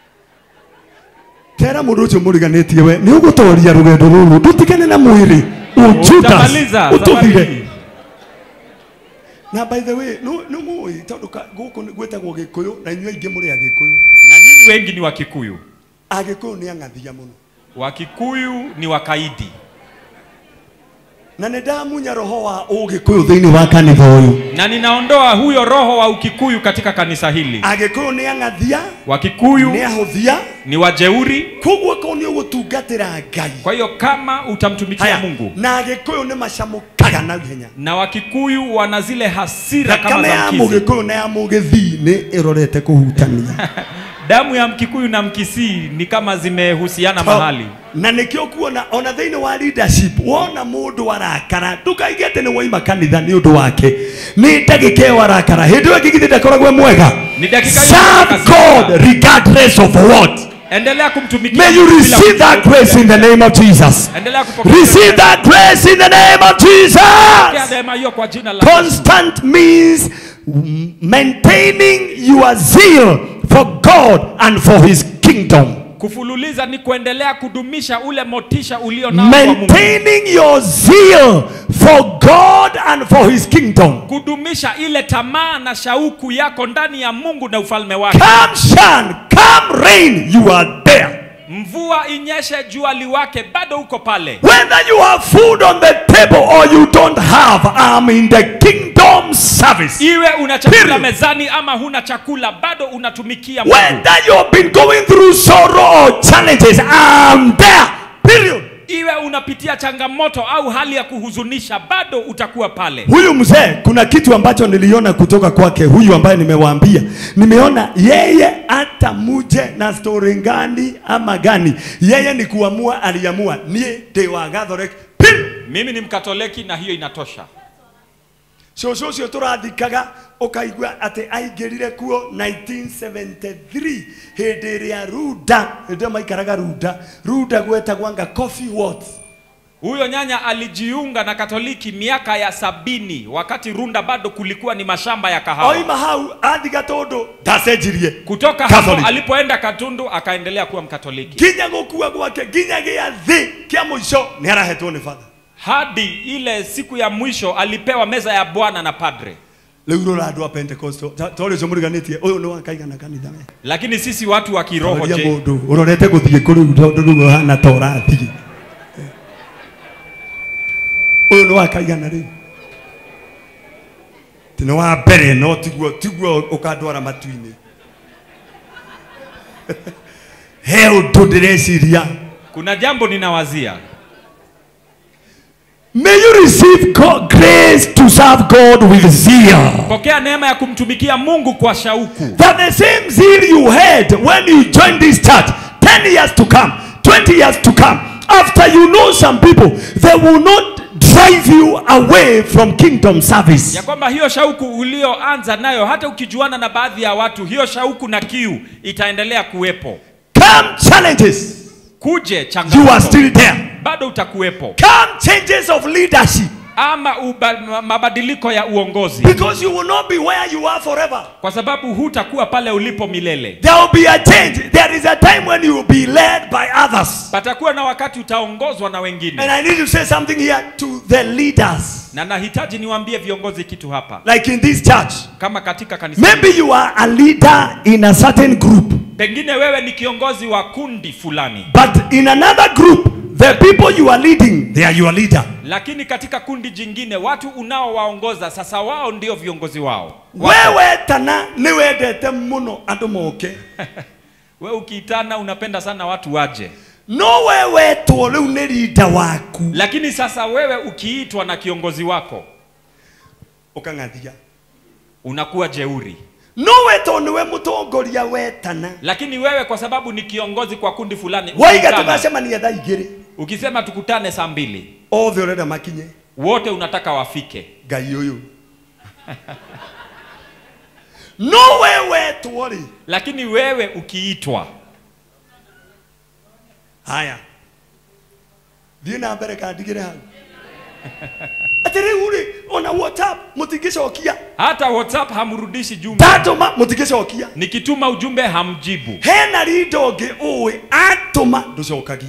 Tera murucho muriganetie we ni ugutoria rugendo ruru dutikane na mwiri. Utamaliza utuvire. Na by the way, no moi tonduka guku gwetagwo Gikuyu na inyuĩ ingĩ mũrĩ Agikuyu. Na nyinyi wengi ni Wakikuyu. Agikuyu ni ang'athia muno. Wakikuyu ni wakaidi. Na nĩndamunya roho wa Ũgĩkũyũ thĩinĩ wa kanitha ũyũ. Na ninaondoa huyo roho wa Ukikuyu katika kanisa hili. Agĩkũyũ nĩ ang'athia. Wakikuyu nĩ ahũthia. Ni wajeuri. Koguo ko nĩ ũgũtungatĩra Ngai. Kwa hiyo kama utamtumikia Mungu. Na Agĩkũyũ nĩ macamũkaga na ihenya. Na Wakikuyu wana zile hasira kama za mkizi. Kama ya Mũgĩkũyũ na ya Mũgĩthii nĩ ĩrorete kũhutania. Damu ya Mkikuyu na Mkisii ni kama zimehusiana mahali. Na nikio kuona ona thĩinĩ wa leadership wona mũndũ arakara ndukaigete nĩ woima kanitha nĩ ũndũ wake nĩ ndagĩka warakara hĩndĩ ĩyo gĩgithĩ ndakoragwo mwega. Serve God regardless of what. Endelea kumtumikia. May you receive that grace in the name of Jesus. Receive that grace in the name of Jesus. Constant means maintaining your zeal for God and for his kingdom. Kufululiza ni kuendelea kudumisha ule motisha ulio nao kwa Mungu. Maintaining your zeal for God and for his kingdom. Kudumisha ile tamaa na shauku yako ndani ya Mungu na ufalme wake. Come shine, come rain, you are there. Mvua inyeshe jua liwake bado uko pale. Whether you have food on the table or you don't have, I'm in the kingdom service. Iwe una chakula mezani ama huna chakula bado unatumikia Mungu. Whether you have been going through sorrow or challenges, I'm there. Period. Iwe unapitia changamoto au hali ya kuhuzunisha bado utakuwa pale. Huyu mzee kuna kitu ambacho niliona kutoka kwake huyu ambaye nimewaambia. Nimeona yeye hata muje na story ngani ama gani. Yeye ni kuamua aliamua. Nie de wa Catholic. Mimi ni Mkatoliki na hiyo inatosha. Sio turathikaga ukaigua ate aingirire kuo 1973 hĩndĩ ya Ruda hĩndĩ maikaraga Ruda gwetagwo anga coffee what. Huyo nyanya alijiunga na Katoliki miaka ya 70 wakati Runda bado kulikuwa ni mashamba ya kahawa. Oima hau athiga tondu ndacenjirie. Kutoka hapo alipoenda Katundu akaendelea kuwa Mkatoliki. Ginya gukua gwake ginya gĩa thĩ kĩa mũico nĩ arahetwo nĩ father. Hadi ile siku ya mwisho alipewa meza ya Bwana na padre. Lakini sisi watu wa kiroho je? Urorete guthie kuri ndu hana tora thigi. Uyu no akaigana ri. Tino wa mbere no tiguo ukandwara matu-ini. He undu ndireciria. Kuna jambo ninawazia. May you receive grace to serve God with zeal. Pokea neema ya kumtumikia Mungu kwa shauku. That the same zeal you had when you joined this church 10 years to come, 20 years to come, after you know some people, they will not drive you away from kingdom service. Ya kwamba hiyo shauku ulioanza nayo hata ukijuana na baadhi ya watu, hiyo shauku na kiu itaendelea kuwepo. Come challenges. Kuje changamoto. You are still there. Bado utakuwepo. Come changes of leadership. Ama mabadiliko ya uongozi. Because you will not be where you are forever. Kwa sababu hutakuwa pale ulipo milele. There will be a change. There is a time when you will be led by others. Patakuwa na wakati utaongozwa na wengine. And I need to say something here to the leaders. Na nahitaji niwaambie viongozi kitu hapa. Like in this church. Kama katika kanisa. Maybe you are a leader in a certain group. Pengine wewe ni kiongozi wa kundi fulani. But in another group, the people you are leading, they are your leader. Lakini katika kundi jingine watu unaowaongoza sasa wao ndio viongozi wao. Wewe tana niwendete muno andu moke. Wewe ukiitana unapenda sana watu waje. No wewe to riu ni leader waku. Lakini sasa wewe ukiitwa na kiongozi wako ukangathia unakuwa jeuri. No weto niwe mutongoria wetana. Lakini wewe kwa sababu ni kiongozi kwa kundi fulani. Waiga tukacemania thaa igiri. Ukisema tukutane saa 2. Othe urenda makinye. Wote unataka wafike. Ngai uyu. No wewe tuori. Lakini wewe ukiitwa. Haya. Thiĩ na mbere kandigire hau. Atere uri ona WhatsApp mutingicokia. Hata WhatsApp hamrudishi jumbe. Tatuma mutingicokia. Nikituma ujumbe hamjibu. Hena rindo ngi uwe atuma nducokagia.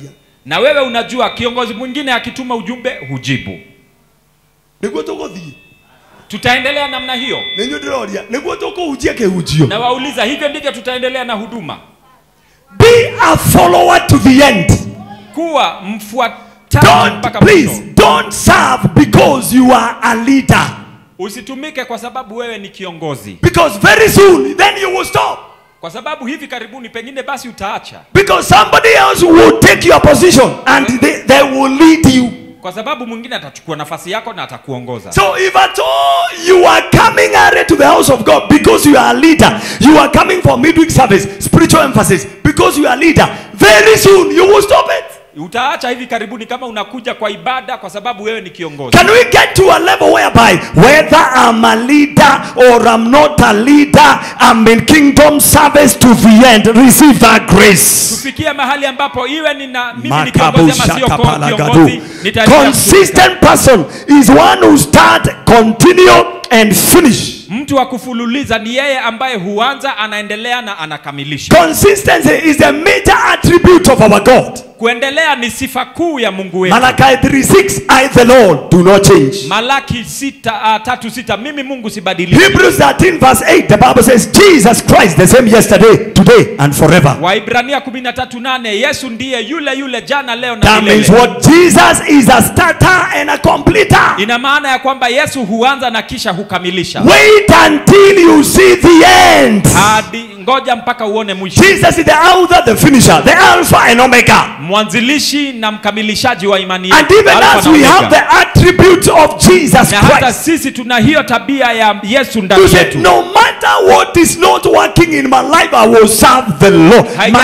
Na wewe unajua kiongozi mwingine akituma ujumbe hujibu. Niguo tugothie. Tutaendelea namna hiyo. Nenyo ndiroria, niguo tukuhujia kehujio. Na wauliza hivyo ndivyo tutaendelea na huduma. Be a follower to the end. Kuwa mfuataji mpaka mwisho. Please don't serve because you are a leader. Usitumike kwa sababu wewe ni kiongozi. Because very soon then you will stop. Kwa sababu hivi karibuni pengine basi utaacha. Because somebody else will take your position and they will lead you. Kwa sababu mwingine atachukua nafasi yako na atakuongoza. So if at all you are coming early to the house of God because you are a leader, you are coming for midweek service, spiritual emphasis, because you are a leader, very soon you will stop it. Utaacha hivi karibuni kama unakuja kwa ibada kwa sababu wewe ni kiongozi. Can we get to a level whereby whether I'm a leader or I'm not a leader, I'm in kingdom service to the end, receive that grace. Tufikie mahali ambapo iwe mimi ni kiongozi ama sio kiongozi, consistent person is one who start, continue and finish. Mtu wa kufululiza ni yeye ambaye huanza, anaendelea na anakamilisha. Consistency is a major attribute of our God. Kuendelea ni sifa kuu ya Mungu wetu. Malachi 3:6, I the Lord do not change. Malaki 3:6, mimi Mungu sibadiliki. Hebrews 13:8, the Bible says Jesus Christ the same yesterday, today and forever. Waibrania 13:8, Yesu ndiye yule jana, leo na milele. That means what? Jesus is a starter and a completer. Ina maana ya kwamba Yesu huanza na kisha hukamilisha. Wait until you see the end. Hadi ngoja mpaka uone mwisho. Jesus is the author, the finisher, the alpha and omega. Mwanzilishi na mkamilishaji wa imani yetu. And even as we have the attributes of Jesus Christ. Na hata sisi tuna hiyo tabia ya Yesu ndani yetu. No matter what is not working in my life, I will serve the Lord.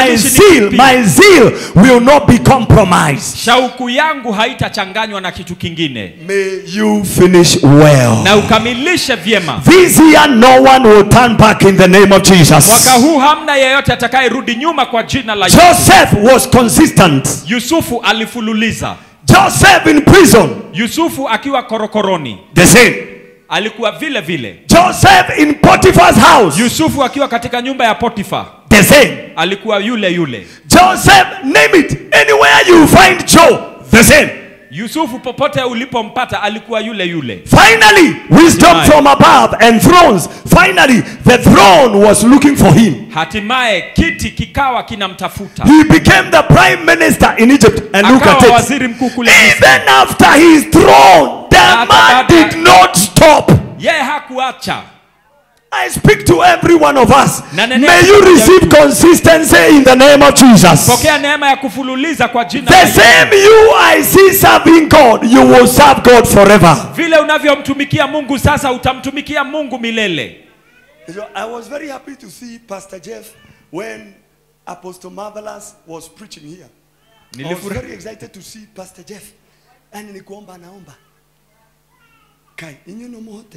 My zeal will not be compromised. Shauku yangu haitachanganywa na kitu kingine. May you finish well. Na ukamilishe vyema. This year no one will turn back in the name of Jesus. Mwaka huu hamna yeyote atakayerudi nyuma kwa jina la Yesu. Joseph was consistent. Yusufu alifululiza. Joseph in prison. Yusufu akiwa korokoroni. The same. Alikuwa vile vile. Joseph in Potiphar's house. Yusufu akiwa katika nyumba ya Potifa. The same. Alikuwa yule. Joseph, name it, anywhere you find Joe, the same. Yusufu popote ulipompata alikuwa yule. Finally, wisdom from above and thrones. Finally, the throne was looking for him. Hatimaye kiti kikawa kinamtafuta. He became the prime minister in Egypt. And look at it. Waziri mkuu kule Misri. Even after his throne, the man did not stop. Yeye hakuacha. I speak to every one of us. May you receive consistency in the name of Jesus. Pokea neema ya kufululiza kwa jina la Yesu. The same you I see serving God, you will serve God forever. Vile unavyomtumikia Mungu sasa utamtumikia Mungu milele. I was very happy to see Pastor Jeff when Apostle Marvelous was preaching here. I was very excited to see Pastor Jeff. And nikuomba naomba. Kai, inyo no mote.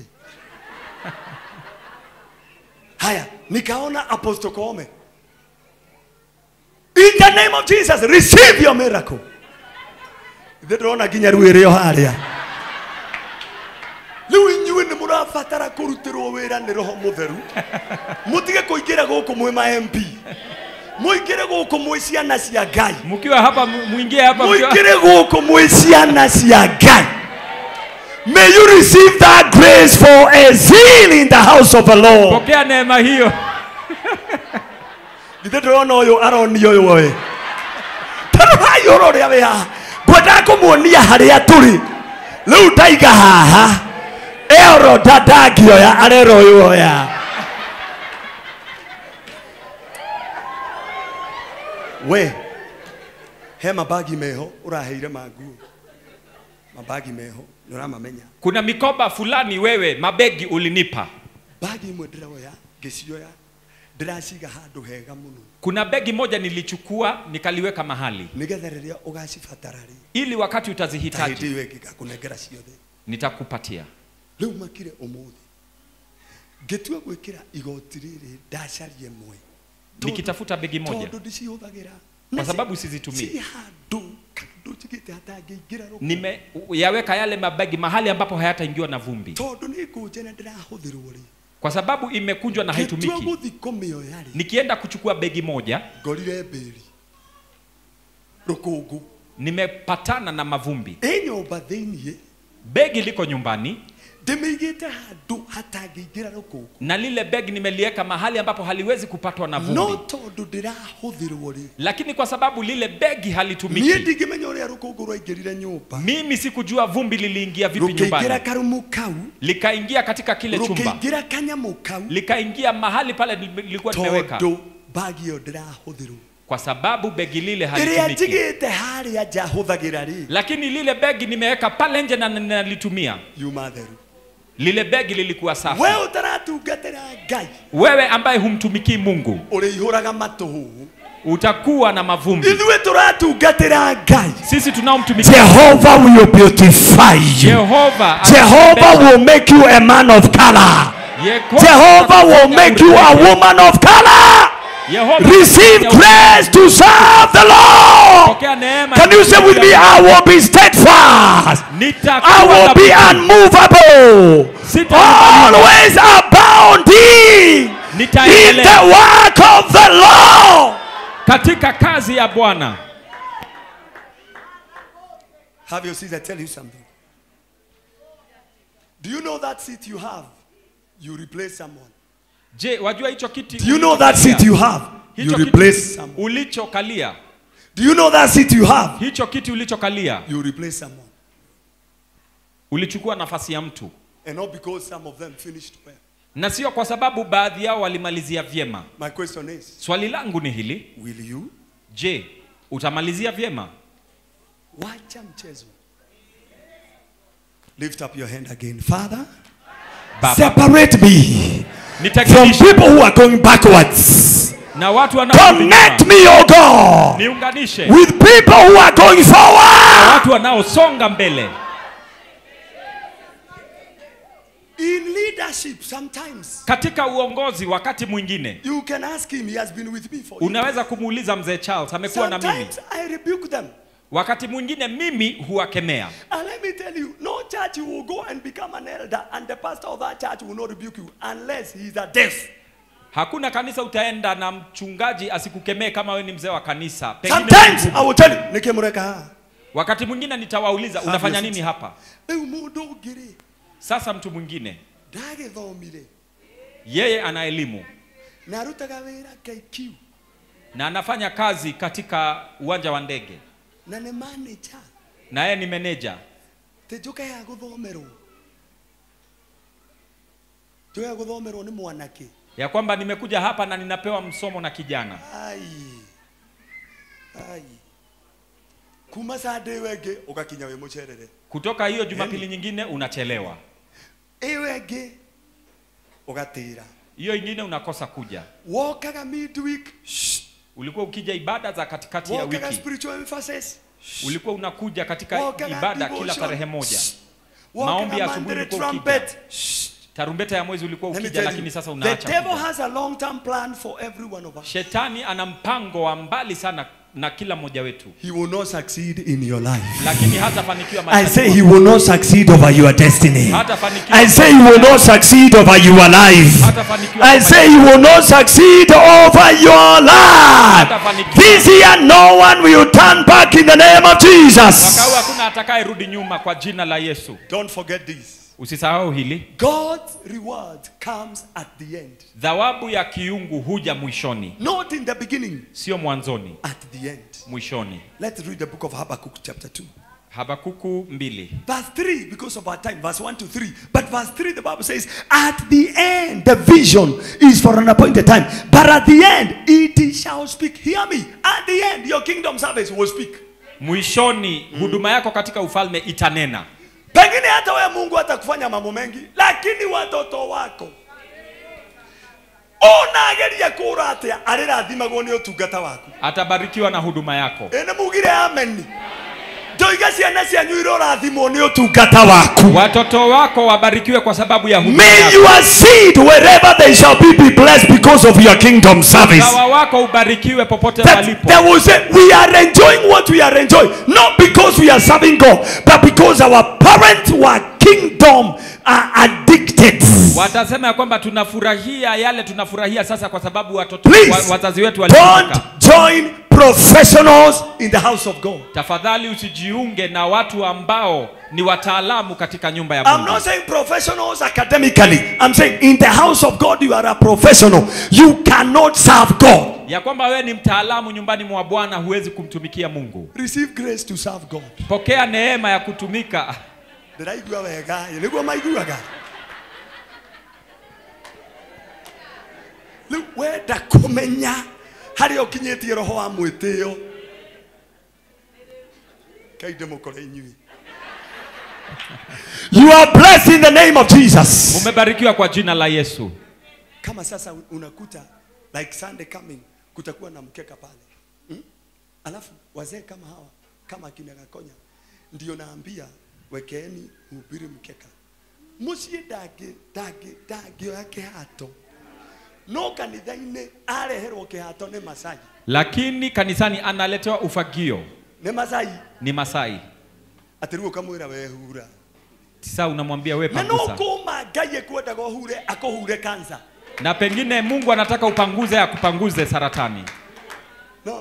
Haya, nikaona Apostle Kome. In the name of Jesus, receive your miracle. Ndĩrona nginya rwĩrĩ haria. Rĩu inyuĩ nĩ mũrabatara kũrutĩrwo wĩra nĩ Roho Mũtheru. Mũtige kũingĩra gũkũ mwĩ ma MP. Mũingĩre gũkũ mwĩ ciana cia Ngai. Mkiwa hapa muingie hapa. Mũingĩre gũkũ mwĩ ciana cia Ngai. May you receive that grace for a zeal in the house of the Lord. Pokea neema hiyo. Ndĩrona ũyũ aronio ũyũ we. Tarora yoro ria we ha. Ngwenda kũmuonia harĩa tũrĩ. Rĩu ndaiga haha. Ero dadagioya arero ũyũ oya. We. He mabagi meho ũraheire manguo. Mabagi meho. Kuna mikoba fulani wewe mabegi ulinipa. Bagi imwe ndĩroya ngĩcioya ndĩraciga handũ hega mũno. Kuna begi moja nilichukua nikaliweka mahali. Nigetha rĩrĩa ũgacibatara rĩ. Ili wakati utazihitaji. Ngakũnengera ciothe. Nitakupatia. Rĩu makire ũmũthĩ. Ngĩtua gwĩkĩra igoti rĩrĩ ndacarie mwe. Nikitafuta begi moja. Tondũ ndicihũthagĩra. Kwa sababu sizitumii. Si handũ yaweka yale mabegi mahali ambapo hayataingiwa na vumbi. Kwa sababu imekunjwa na haitumiki. Nikienda kuchukua begi moja, nimepatana na mavumbi. Enyumba thinie. Begi liko nyumbani. Ndimigite handu hatangiingira rukungu. Na lile begi nimeliweka mahali ambapo haliwezi kupatwa na vumbi. No tondu ndirahuthirwo ri. Lakini kwa sababu lile begi halitumiki. Nie ndigimenya uria rukungu rwaingirire nyumba. Mimi sikujua vumbi liliingia vipi nyumbani. Rukaingira karumu kau. Likaingia katika kile chumba. Rukaingira kanyamu kau. Likaingia mahali pale nilikuwa nimeweka. Tondu bagi yo ndirahuthirwo. Kwa sababu begi lile halitumiki. Lakini lile begi nimeweka pale nje na nalitumia. Lile begi lilikuwa safi. Wewe ambaye humtumikii Mungu, utakuwa na mavumbi. Sisi tunaomtumikia Jehovah will beautify you. Jehovah will make you a man of color. Jehovah will make you a woman of color. Receive grace to serve the Lord. Can you say with me, I will be steadfast, I will be unmovable, always abounding in the work of the Lord. Katika kazi ya Bwana. Have your seat. I tell you something. Do you know that seat you have, you replace someone? Je, wajua hicho kiti? Do you know that seat you have? You replace someone. Ulichokalia. Do you know that seat you have? Hicho kiti ulichokalia. You replace someone. Ulichukua nafasi ya mtu. And not because some of them finished well. Na sio kwa sababu baadhi yao walimalizia vyema. My question is, swali langu ni hili. Will you? Je, utamalizia vyema? Wacha mchezo. Lift up your hand again. Father, Baba, separate me from people who are going backwards. Connect me, oh God, with people who are going forward. In leadership, sometimes katika uongozi wakati mwingine you can ask him, he has been with me for years. Unaweza kumuuliza mzee Charles, amekuwa na mimi. Sometimes I rebuke them. Wakati mwingine mimi huwakemea. And let me tell you, no church you will go and become an elder and the pastor of that church will not rebuke you unless he is a deaf. Hakuna kanisa utaenda na mchungaji asikukemee kama wewe ni mzee wa kanisa. Sometimes I will tell you, nikemureka. Wakati mwingine nitawauliza, unafanya nini hapa? Sasa mtu mwingine, yeye ana elimu na anafanya kazi katika uwanja wa ndege, na yeye ni manager. Ya kwamba nimekuja hapa na ninapewa msomo na kijana. Kutoka hiyo Jumapili nyingine unachelewa. Hiyo ingine unakosa kuja. Ulikuwa ukija ibada za katikati ya wiki. Ulikuwa unakuja katika ibada kila tarehe moja. Maombi ya asubuhi ulikuwa ukija. Tarumbeta ya mwezi ulikuwa ukija, lakini sasa unaacha. The devil has a long-term plan for every one of us. Shetani ana mpango wa mbali sana na kila mmoja wetu. He will not succeed in your life. Lakini hatafanikiwa maishani. I say he will not succeed over your destiny. I say he will not succeed over your life. I say he will not succeed over your life. This year no one will turn back in the name of Jesus. Hakuna atakayerudi nyuma kwa jina la Yesu. Don't forget this. Usisahau hili. God's reward comes at the end. Thawabu ya kiungu huja mwishoni. Not in the beginning. Sio mwanzoni. At the end. Mwishoni. Let's read the book of Habakkuk chapter 2. Habakuku 2. Verse 3, because of our time, verse 1 to 3. But verse 3, the Bible says, at the end, the vision is for an appointed time. But at the end, it shall speak. Hear me. At the end, your kingdom service will speak. Mwishoni, huduma yako katika ufalme itanena. Pengine hata wewe Mungu atakufanya mambo mengi, lakini watoto wako onageria kuratia arirathimagwo ni utungata wako. Atabarikiwa na huduma yako. Ene mugire amen. Ndoiga ciana cianyu irorathimwo ni utungata wako. Watoto wako wabarikiwe kwa sababu ya huduma yako. May your seed wherever they shall be blessed because of your kingdom service. Wao wako ubarikiwe popote walipo. They will say we are enjoying what we are enjoying, not because we are serving God, but because our parents were kingdom are addicted. Watasema kwamba tunafurahia yale tunafurahia sasa kwa sababu watoto wazazi wetu don't join professionals in the house of God. Tafadhali usijiunge na watu ambao ni wataalamu katika nyumba ya Mungu. I'm not saying professionals academically. I'm saying in the house of God you are a professional. You cannot serve God. Ya kwamba wewe ni mtaalamu nyumbani mwa Bwana, huwezi kumtumikia Mungu. Receive grace to serve God. Pokea neema ya kutumika. Ndiraigua wega, niguo maiguaga. Lu wenda kumenya hari okinyetie roho wa mwitio. Kaide mukore inyui. You are blessed in the name of Jesus. Umebarikiwa kwa jina la Yesu. Kama sasa unakuta like Sunday coming kutakuwa na mkeka pale. Alafu wazee kama hawa kama kina Gakonya ndio naambia wekeeni mhubiri mkeka. Musie dage yake hato. No kanithaini areherwo kihato ni Masai. Lakini kanisani analetewa ufagio. Ni Masai. Ni Masai. Atiruo kamwira wehura. Sasa unamwambia wewe pangusa. Na no kuma gaye kwenda gohure akohure kansa. Na pengine Mungu anataka upanguze akupanguze saratani. No.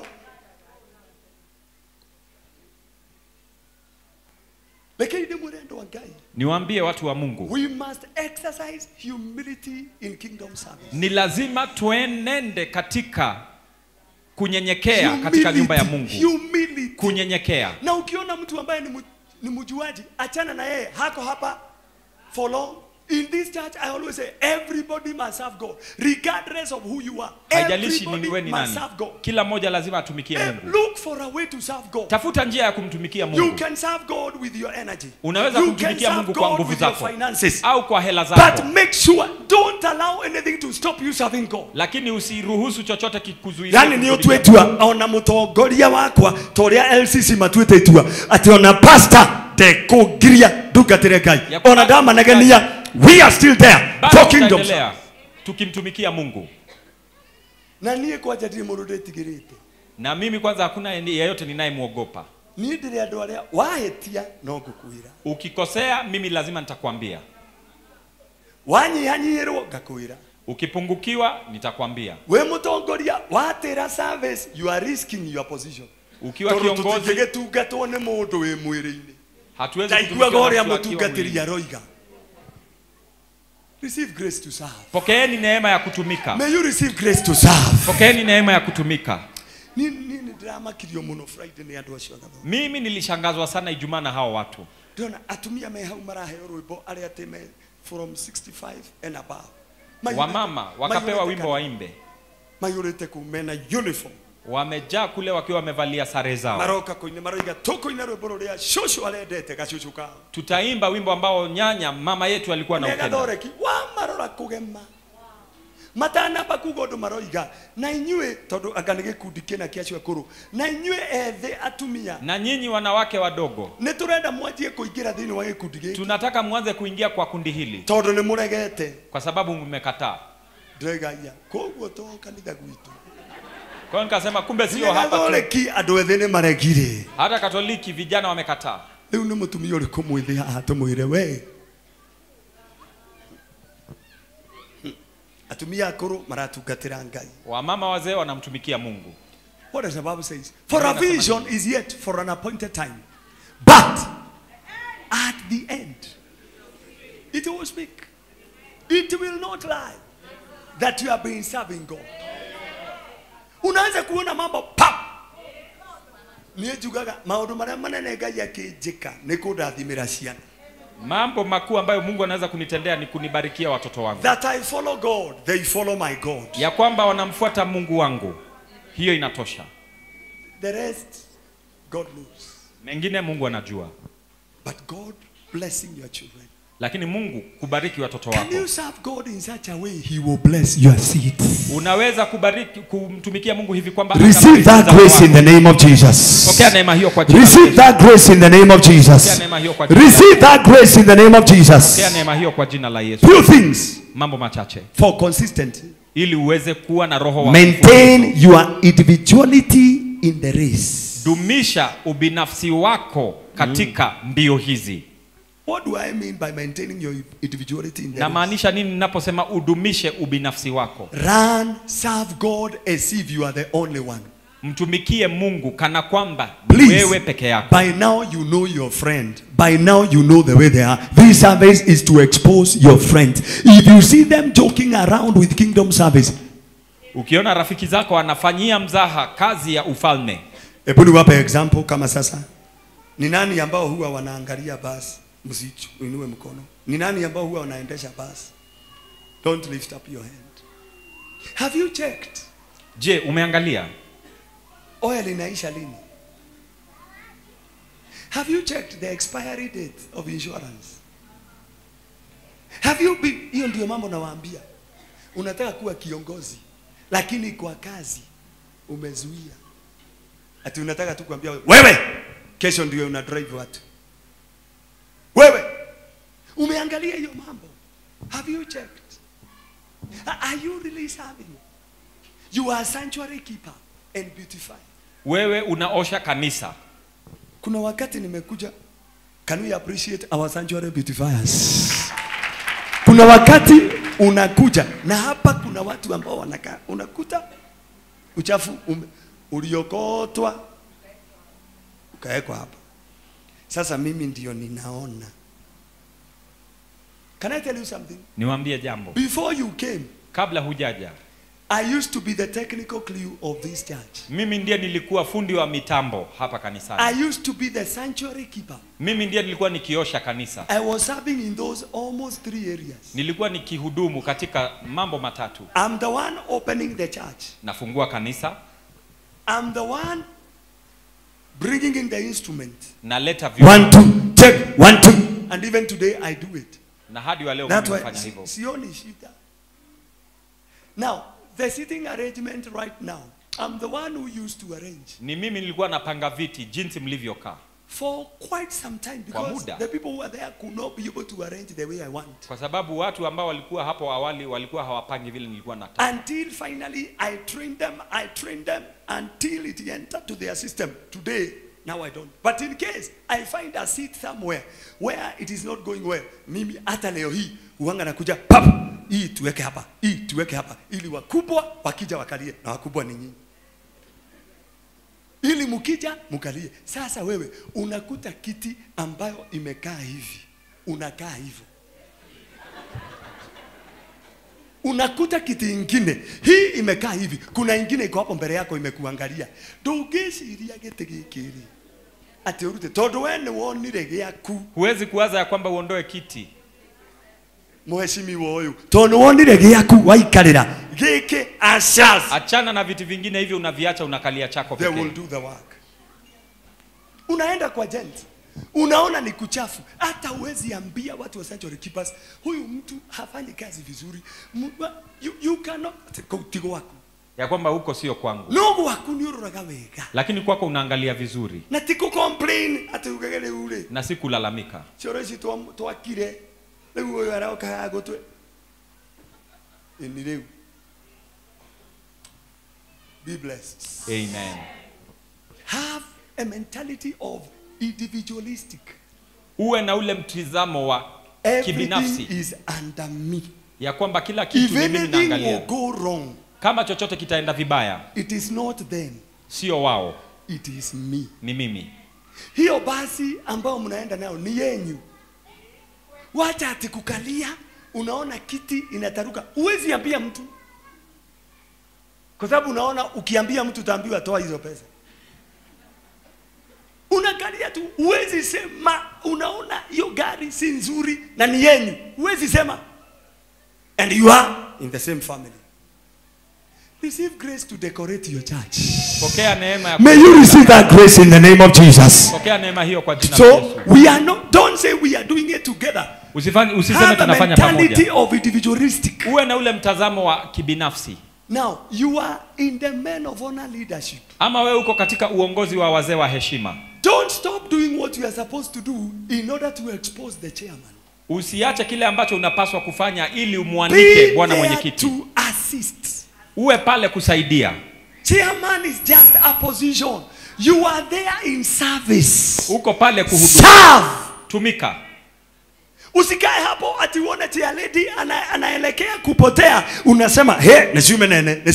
Lakini murendo wa gai. Niwaambie watu wa Mungu. We must exercise humility in kingdom service. Ni lazima tuenende katika kunyenyekea katika nyumba ya Mungu. Humility. Kunyenyekea. Na ukiona mtu ambaye ni mjuaji, achana na yeye. Hako hapa for long. In this church I always say everybody must serve God regardless of who you are. Haijalishi ni wewe ni nani. Kila mmoja lazima atumikie Mungu. Look for a way to serve God. Tafuta njia ya kumtumikia Mungu. You can serve God with your energy. Unaweza kumtumikia Mungu kwa nguvu zako au kwa hela zako. But make sure don't allow anything to stop you serving God. Lakini usiruhusu chochote kikuzuie. Yani ni utwetua ona mutongoria wakwa toria LCC matwetetua ati ona pastor de kugiria dugatire Ngai. Ona dama nagenia. We are still there for kingdom. Tukimtumikia Mungu. Na niye kwa jadi murude tigirite. Na mimi kwanza hakuna yeyote ninayemuogopa. Ni ndire andu aria wahetia no ngukwira. Ukikosea mimi lazima nitakwambia. Wanyihanyirwo ngakwira. Ukipungukiwa nitakwambia. We mutongoria watera service you are risking your position. Ukiwa kiongozi tugetungatwo ni mundu wi mwiri-ini. Hatuwezi kutumikia mutungatiria roiga. Receive grace to serve. Pokeeni neema ya kutumika. May you receive grace to serve. Pokeeni neema ya kutumika. Nini drama kilio muno Friday ni andu acio gatho. Mimi nilishangazwa sana Ijumaa na hao watu. Ndona atumia me hau maraheo rwimbo aria teme from 65 and above. Wamama wakapewa wimbo waimbe. Mayurete kumena uniform. Wamejaa kule wakiwa wamevalia sare zao. Maroka koine maroiga toko ina rwimbo ruria shosho aledete gacushuka. Tutaimba wimbo ambao nyanya mama yetu alikuwa na upendo. Nega wa marora kugema. Matana bakugodo maroiga na inyue todo aganege kudikena kiacho akuru na inyue ethe atumia na nyinyi wanawake wadogo ne turenda mwajie kuingira thini wa gikudige tunataka mwanze kuingia kwa kundi hili todo ne muregete kwa sababu mmekataa ndegaya koguo to kanitha gwitu kwa nikasema kumbe sio hapa Katoliki andu ethe ne maregire hata Katoliki vijana wamekataa riu ni mutumia uri kumwithi haha tumwire we atumia akuru maratungatira Ngai wamama wazee wanamtumikia Mungu. What does the Bible says? For a vision is yet for an appointed time, but at the end it will speak. It will not lie that you have been serving God. Unaanza kuona mambo pap nijugaga maundu maria manene Ngai akijika nikudathimira ciana. Mambo makuu ambayo Mungu anaweza kunitendea ni kunibarikia watoto wangu. That I follow God, they follow my God. Ya kwamba wanamfuata Mungu wangu. Hiyo inatosha. The rest God knows. Mengine Mungu anajua. But God blessing your children. Lakini Mungu kubariki watoto wako. Can you serve God in such a way he will bless your seeds? Unaweza kubariki kumtumikia Mungu hivi kwamba receive that grace in the name of Jesus. Pokea neema hiyo kwa jina. Receive that grace in the name of Jesus. Receive that grace in the name of Jesus. Pokea neema hiyo kwa jina la Yesu. Few things. Mambo machache. For consistency. Ili uweze kuwa na roho wa maintain your individuality in the race. Dumisha ubinafsi wako katika mbio hizi. What do I mean by maintaining your individuality in the Na maanisha nini ninaposema udumishe ubinafsi wako? Run, serve God as if you are the only one. Mtumikie Mungu kana kwamba wewe peke yako. By now you know your friend. By now you know the way they are. This service is to expose your friend. If you see them joking around with kingdom service, ukiona rafiki zako wanafanyia mzaha kazi ya ufalme. Hebu niwape example kama sasa. Ni nani ambao huwa wanaangalia basi? Msichu, uinue mkono. Ni nani ambao huwa wanaendesha basi? Don't lift up your hand. Have you checked? Je, umeangalia? Oil inaisha lini? Have you checked the expiry date of insurance? Have you been, hiyo ndio mambo nawaambia. Unataka kuwa kiongozi, lakini kwa kazi umezuia. Ati unataka tu kuambia wewe, kesho ndio una drive watu. Wewe, umeangalia hiyo mambo? Have you checked? Are you really serving? You are a sanctuary keeper and beautify. Wewe unaosha kanisa. Kuna wakati nimekuja, can we appreciate our sanctuary beautifiers? Kuna wakati unakuja na hapa kuna watu ambao wanakaa, unakuta uchafu uliokotwa ukaekwa hapa. Sasa mimi ndio ninaona. Can I tell you something? Niwaambie jambo. Before you came, kabla hujaja, I used to be the technical clue of this church. Mimi ndiye nilikuwa fundi wa mitambo hapa kanisani. I used to be the sanctuary keeper. Mimi ndiye nilikuwa nikiosha kanisa. I was serving in those almost 3 areas. Nilikuwa nikihudumu katika mambo matatu. I'm the one opening the church. Nafungua kanisa. I'm the one bringing in the instrument. Naleta vyombo. 1 2 check 1 2 and even today I do it. Na hadi wa leo nafanya hivyo. Sioni shida. Now, the sitting arrangement right now, I'm the one who used to arrange. Ni mimi nilikuwa napanga viti jinsi mlivyokaa. For quite some time because the people who were there could not be able to arrange the way I want. Kwa sababu watu ambao walikuwa hapo awali walikuwa hawapangi vile nilikuwa nataka. Until finally I trained them until it entered to their system. Today, now I don't. But in case I find a seat somewhere where it is not going well, mimi hata leo hii uanga nakuja pap, hii tuweke hapa, ili wakubwa wakija wakalie, na wakubwa ni nyinyi. Ili mukija mukalie. Sasa wewe unakuta kiti ambayo imekaa hivi, unakaa hivyo. Unakuta kiti ingine, hii imekaa hivi, kuna ingine iko hapo mbele yako imekuangalia. Ndugeciria giti gikiri. Ati urute todo wene wonire giaku. Huwezi kuwaza ya kwamba uondoe kiti. Mheshimiwa huyu, tono wonire giaku waikarira. Gike ashas. Achana na vitu vingine hivi unaviacha unakalia chako pekee. They will do the work. Unaenda kwa gent. Unaona ni kuchafu. Hata huwezi ambia watu wa sanctuary keepers, huyu mtu hafanyi kazi vizuri. You cannot tigo wako. Ya kwamba huko sio kwangu. Nogo wako ni uroraga wega. Lakini kwako unaangalia vizuri. Na tiko complain ati ukagele ule. Na si kulalamika. Chorezi twakire. Leo huyo araoka agotwe. Enileu. Be blessed. Amen. Have a mentality of individualistic. Uwe na ule mtizamo wa kibinafsi. Everything is under me. Ya kwamba kila kitu ni mimi naangalia. If anything will go wrong, kama chochote kitaenda vibaya, it is not them. Sio wao. It is me. Ni mimi. Hiyo basi ambao mnaenda nayo ni yenyu. Wacha ati kukalia, unaona kiti inataruka. Uwezi ambia mtu. Kwa sababu unaona ukiambia mtu utaambiwa toa hizo pesa. Unakalia tu, uwezi sema unaona hiyo gari si nzuri na ni yenyu. Uwezi sema. And you are in the same family. Receive grace to decorate your church. Pokea neema ya May you receive that grace in the name of Jesus. Pokea neema hiyo kwa jina la Yesu. So we are not, don't say we are doing it together. Usiseme tunafanya pamoja. Mentality of individualistic. Uwe na ule mtazamo wa kibinafsi. Now, you are in the men of honor leadership. Ama wewe uko katika uongozi wa wazee wa heshima. Don't stop doing what you are supposed to do in order to expose the chairman. Usiache kile ambacho unapaswa kufanya ili umuandike bwana mwenyekiti. To assist. Uwe pale kusaidia. Chairman is just a position. You are there in service. Uko pale kuhudumu. Serve. Tumika. Usikae hapo ati uone tia lady anaelekea kupotea. Unasema, hey, nesiume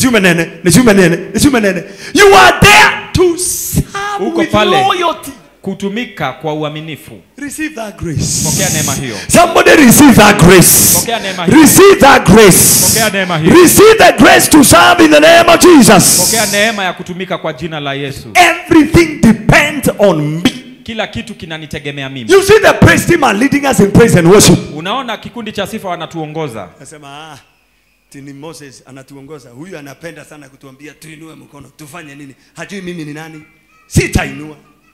nene. You are there to serve with loyalty. Kutumika kwa uaminifu. Receive that grace. Pokea neema hiyo. Somebody receive that grace. Pokea neema hiyo. Receive that grace. Pokea neema hiyo. Receive the grace to serve in the name of Jesus. Pokea neema ya kutumika kwa jina la Yesu. Everything depends on me. Kila kitu kinanitegemea mimi. You see the praise team are leading us in praise and worship. Unaona kikundi cha sifa wanatuongoza. Nasema Tini Moses anatuongoza. Huyu anapenda sana kutuambia tuinue mkono. Tufanye nini? Hajui mimi ni nani. Sitainua.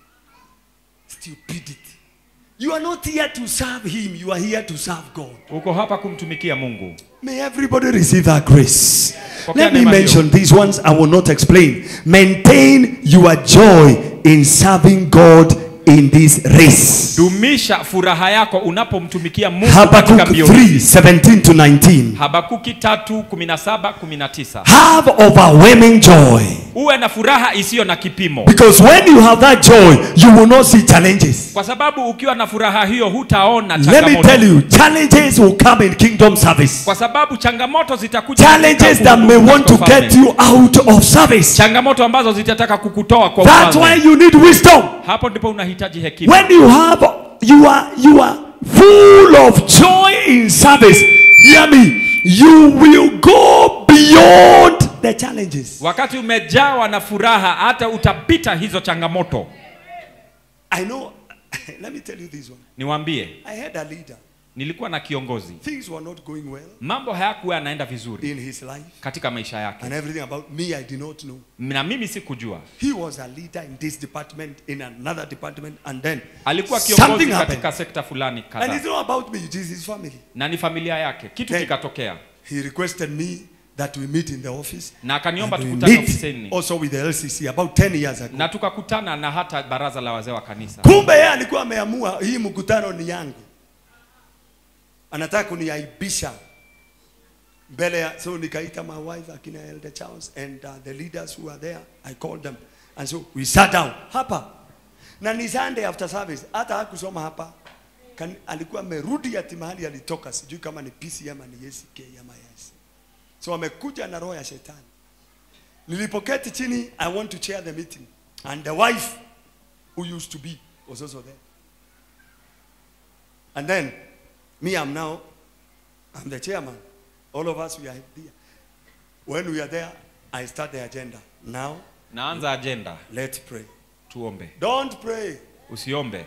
Stupidity. You are not here to serve him. You are here to serve God. Uko hapa kumtumikia Mungu. May everybody receive that grace. Let me mention these ones. I will not explain. Maintain your joy in serving God in this race. Dumisha furaha yako unapomtumikia Mungu katika mbio. Habakkuk 3:17 to 19. Habakuki 3:17-19. Have overwhelming joy. Uwe na furaha isiyo na kipimo. Because when you have that joy, you will not see challenges. Kwa sababu ukiwa na furaha hiyo hutaona changamoto. Let me tell you, challenges will come in kingdom service. Kwa sababu changamoto zitakuja. Challenges that may want to get you out of service. Changamoto ambazo zitataka kukutoa kwa ufalme. That's why you need wisdom. Hapo ndipo unahitaji hekima. When you have you are full of joy in service, hear me, you will go beyond the challenges. Wakati umejawa na furaha hata utapita hizo changamoto. I know. Let me tell you this one. Niwaambie. I had a leader. Nilikuwa na kiongozi. Things were not going well. Mambo hayakuwa yanaenda vizuri in his life. Katika maisha yake. And everything about me I did not know. Na mimi sikujua. He was a leader in this department, in another department, and then alikuwa kiongozi katika sekta fulani kadhaa. And it's not about me, it is his family. Na ni familia yake. Kitu kikatokea. He requested me that we meet in the office. Na akaniomba tukutane ofisini. Also with the LCC about 10 years ago. Na tukakutana na hata baraza la wazee wa kanisa. Kumbe yeye alikuwa ameamua hii mkutano ni yangu. Anataka kuniaibisha mbele ya, so nikaita my wife akina Elder Charles and the leaders who are there. I called them and so we sat down hapa. Na ni Sunday after service, hata hakusoma hapa. Alikuwa amerudi ati mahali alitoka, sijui kama ni PC ama ni SK ama yes. So amekuja na roho ya shetani. Nilipoketi chini, I want to chair the meeting, and the wife who used to be was also there. And then me, I'm the chairman. All of us, we are there. When we are there, I start the agenda. Now, naanza agenda. Let's pray. Tuombe. Don't pray. Usiombe.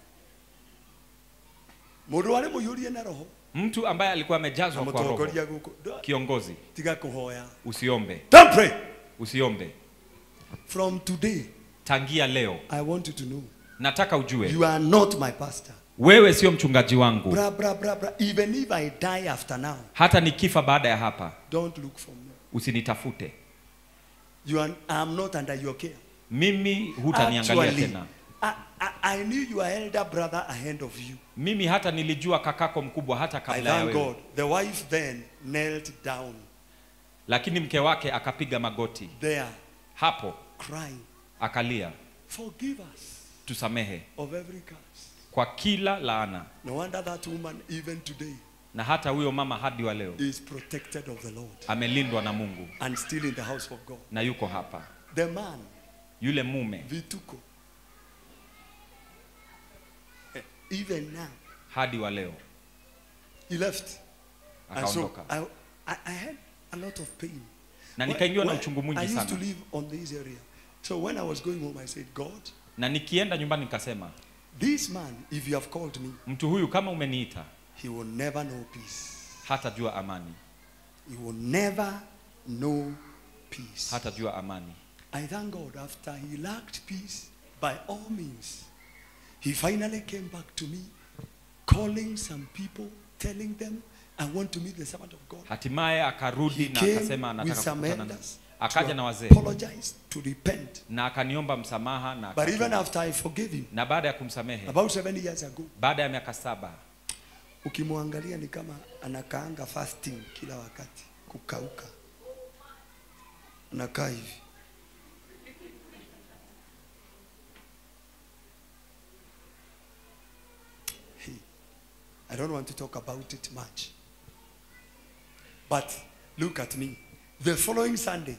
Mtu ambaye alikuwa amejazwa kwa roho. Kiongozi. Usiombe. Don't pray. Usiombe. From today, tangia leo, I want you to know. Nataka ujue. You are not my pastor. Wewe sio mchungaji wangu. Bra. Even if I die after now. Hata nikifa baada ya hapa. Don't look for me. Usinitafute. I'm not under your care. Mimi hutaniangalia tena. I knew your elder brother ahead of you. Mimi hata nilijua kakako mkubwa hata kabla ya wewe. God. The wife then knelt down. Lakini mke wake akapiga magoti. There. Hapo. Crying. Akalia. Forgive us. Tusamehe. Of every curse. Kwa kila laana. No wonder that woman even today. Na hata huyo mama hadi wa leo. Is protected of the Lord. Amelindwa na Mungu. And still in the house of God. Na yuko hapa. The man. Yule mume. Vituko. Even now. Hadi wa leo. He left. Akaondoka. And so I had a lot of pain. Na nikaingiwa na uchungu mwingi sana. I used to live on this area. So when I was going home I said, God. Na nikienda nyumbani nikasema, this man, if you have called me, mtu huyu kama umeniita, he will never know peace. Hatajua amani. He will never know peace. Hatajua amani. I thank God after he lacked peace by all means. He finally came back to me, calling some people, telling them, I want to meet the servant of God. Hatimaye akarudi na akasema anataka kukutana na akaja na wazee. Apologize, to repent. Na akaniomba msamaha na but even after I forgave him, na baada ya kumsamehe, about 7 years ago, baada ya miaka 7, ukimwangalia ni kama anakaanga fasting kila wakati, kukauka. Anakaa hivi. I don't want to talk about it much. But look at me. The following Sunday,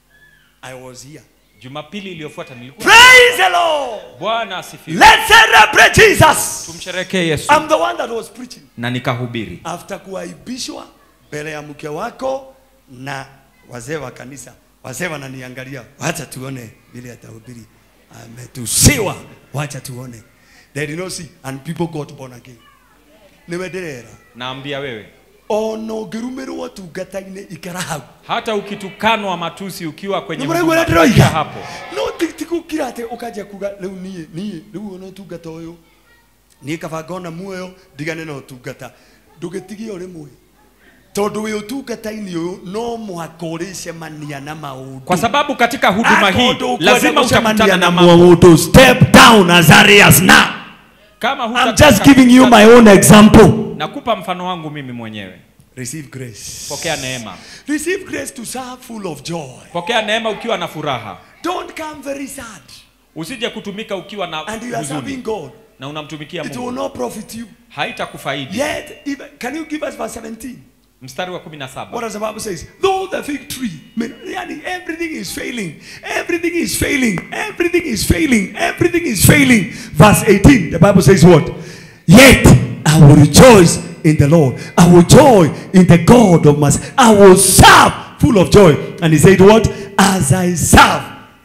I was here. Jumapili iliyofuata nilikuwa. Praise the Lord. Bwana asifiwe. Let's celebrate Jesus. Tumsherehekee Yesu. I'm the one that was preaching. Na nikahubiri. After kuaibishwa mbele ya mke wako na wazee wa kanisa. Wazee wananiangalia. Wacha tuone vile atahubiri. Ametusiwa. Wacha tuone. They did not see and people got born again. Niwederera. Naambia wewe. Ono gerumeru tungata-inĩ ikara hau. Hata ukitukanwa matusi ukiwa kwenye hapo. No tikukira ate ukaja kuga leu nie leu ono tungata uyu. Ni kabagona muoyo digane no tungata. Ndugetigie uri mwe. Tondu wi utungata-inĩ uyu no muhakorishe mania na maundu. Kwa sababu katika huduma hii lazima utakutana na maundu. Step down Azarias now. Kama I'm just giving you my own example. Nakupa mfano wangu mimi mwenyewe. Receive grace. Pokea neema. Receive grace to serve full of joy. Pokea neema ukiwa na furaha. Don't come very sad. Usije kutumika ukiwa na huzuni. And you are serving God. Na unamtumikia Mungu. It will not profit you. Haitakufaidi. Yet, even, can you give us verse 17? Mstari wa 17. What does the Bible says? Though the fig tree, everything is failing. Everything is failing. Everything is failing. Everything is failing. Verse 18, the Bible says what? Yet I will rejoice in the Lord. I will joy in the God of mercy. I will serve full of joy. And he said what? As I serve,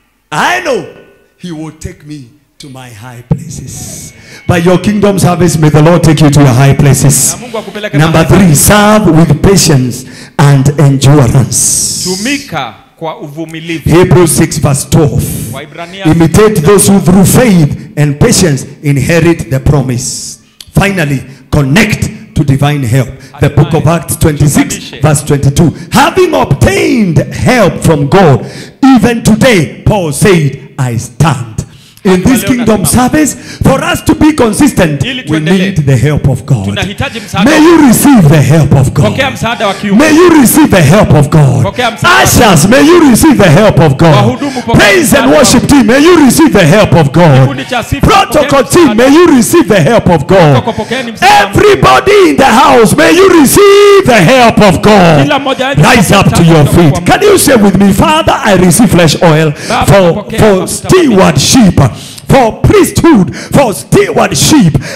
I know he will take me to my high places. By your kingdom service, may the Lord take you to your high places. Number 3, serve with patience and endurance. Tumika kwa uvumilivu. Hebrews 6 verse 12. Imitate those who through faith and patience inherit the promise. Finally, connect to divine help. The book of Acts 26 verse 22. Having obtained help from God, even today, Paul said, I stand. In this kingdom service, for us to be consistent, we need the help of God. May you receive the help of God. May you receive the help of God. Ushers, may you receive the help of God. Praise and worship team, may you receive the help of God. Protocol team, may you receive the help of God. Everybody in the house, may you receive the help of God. Rise up to your feet. Can you say with me, Father, I receive fresh oil for stewardship, for priesthood, for stewardship.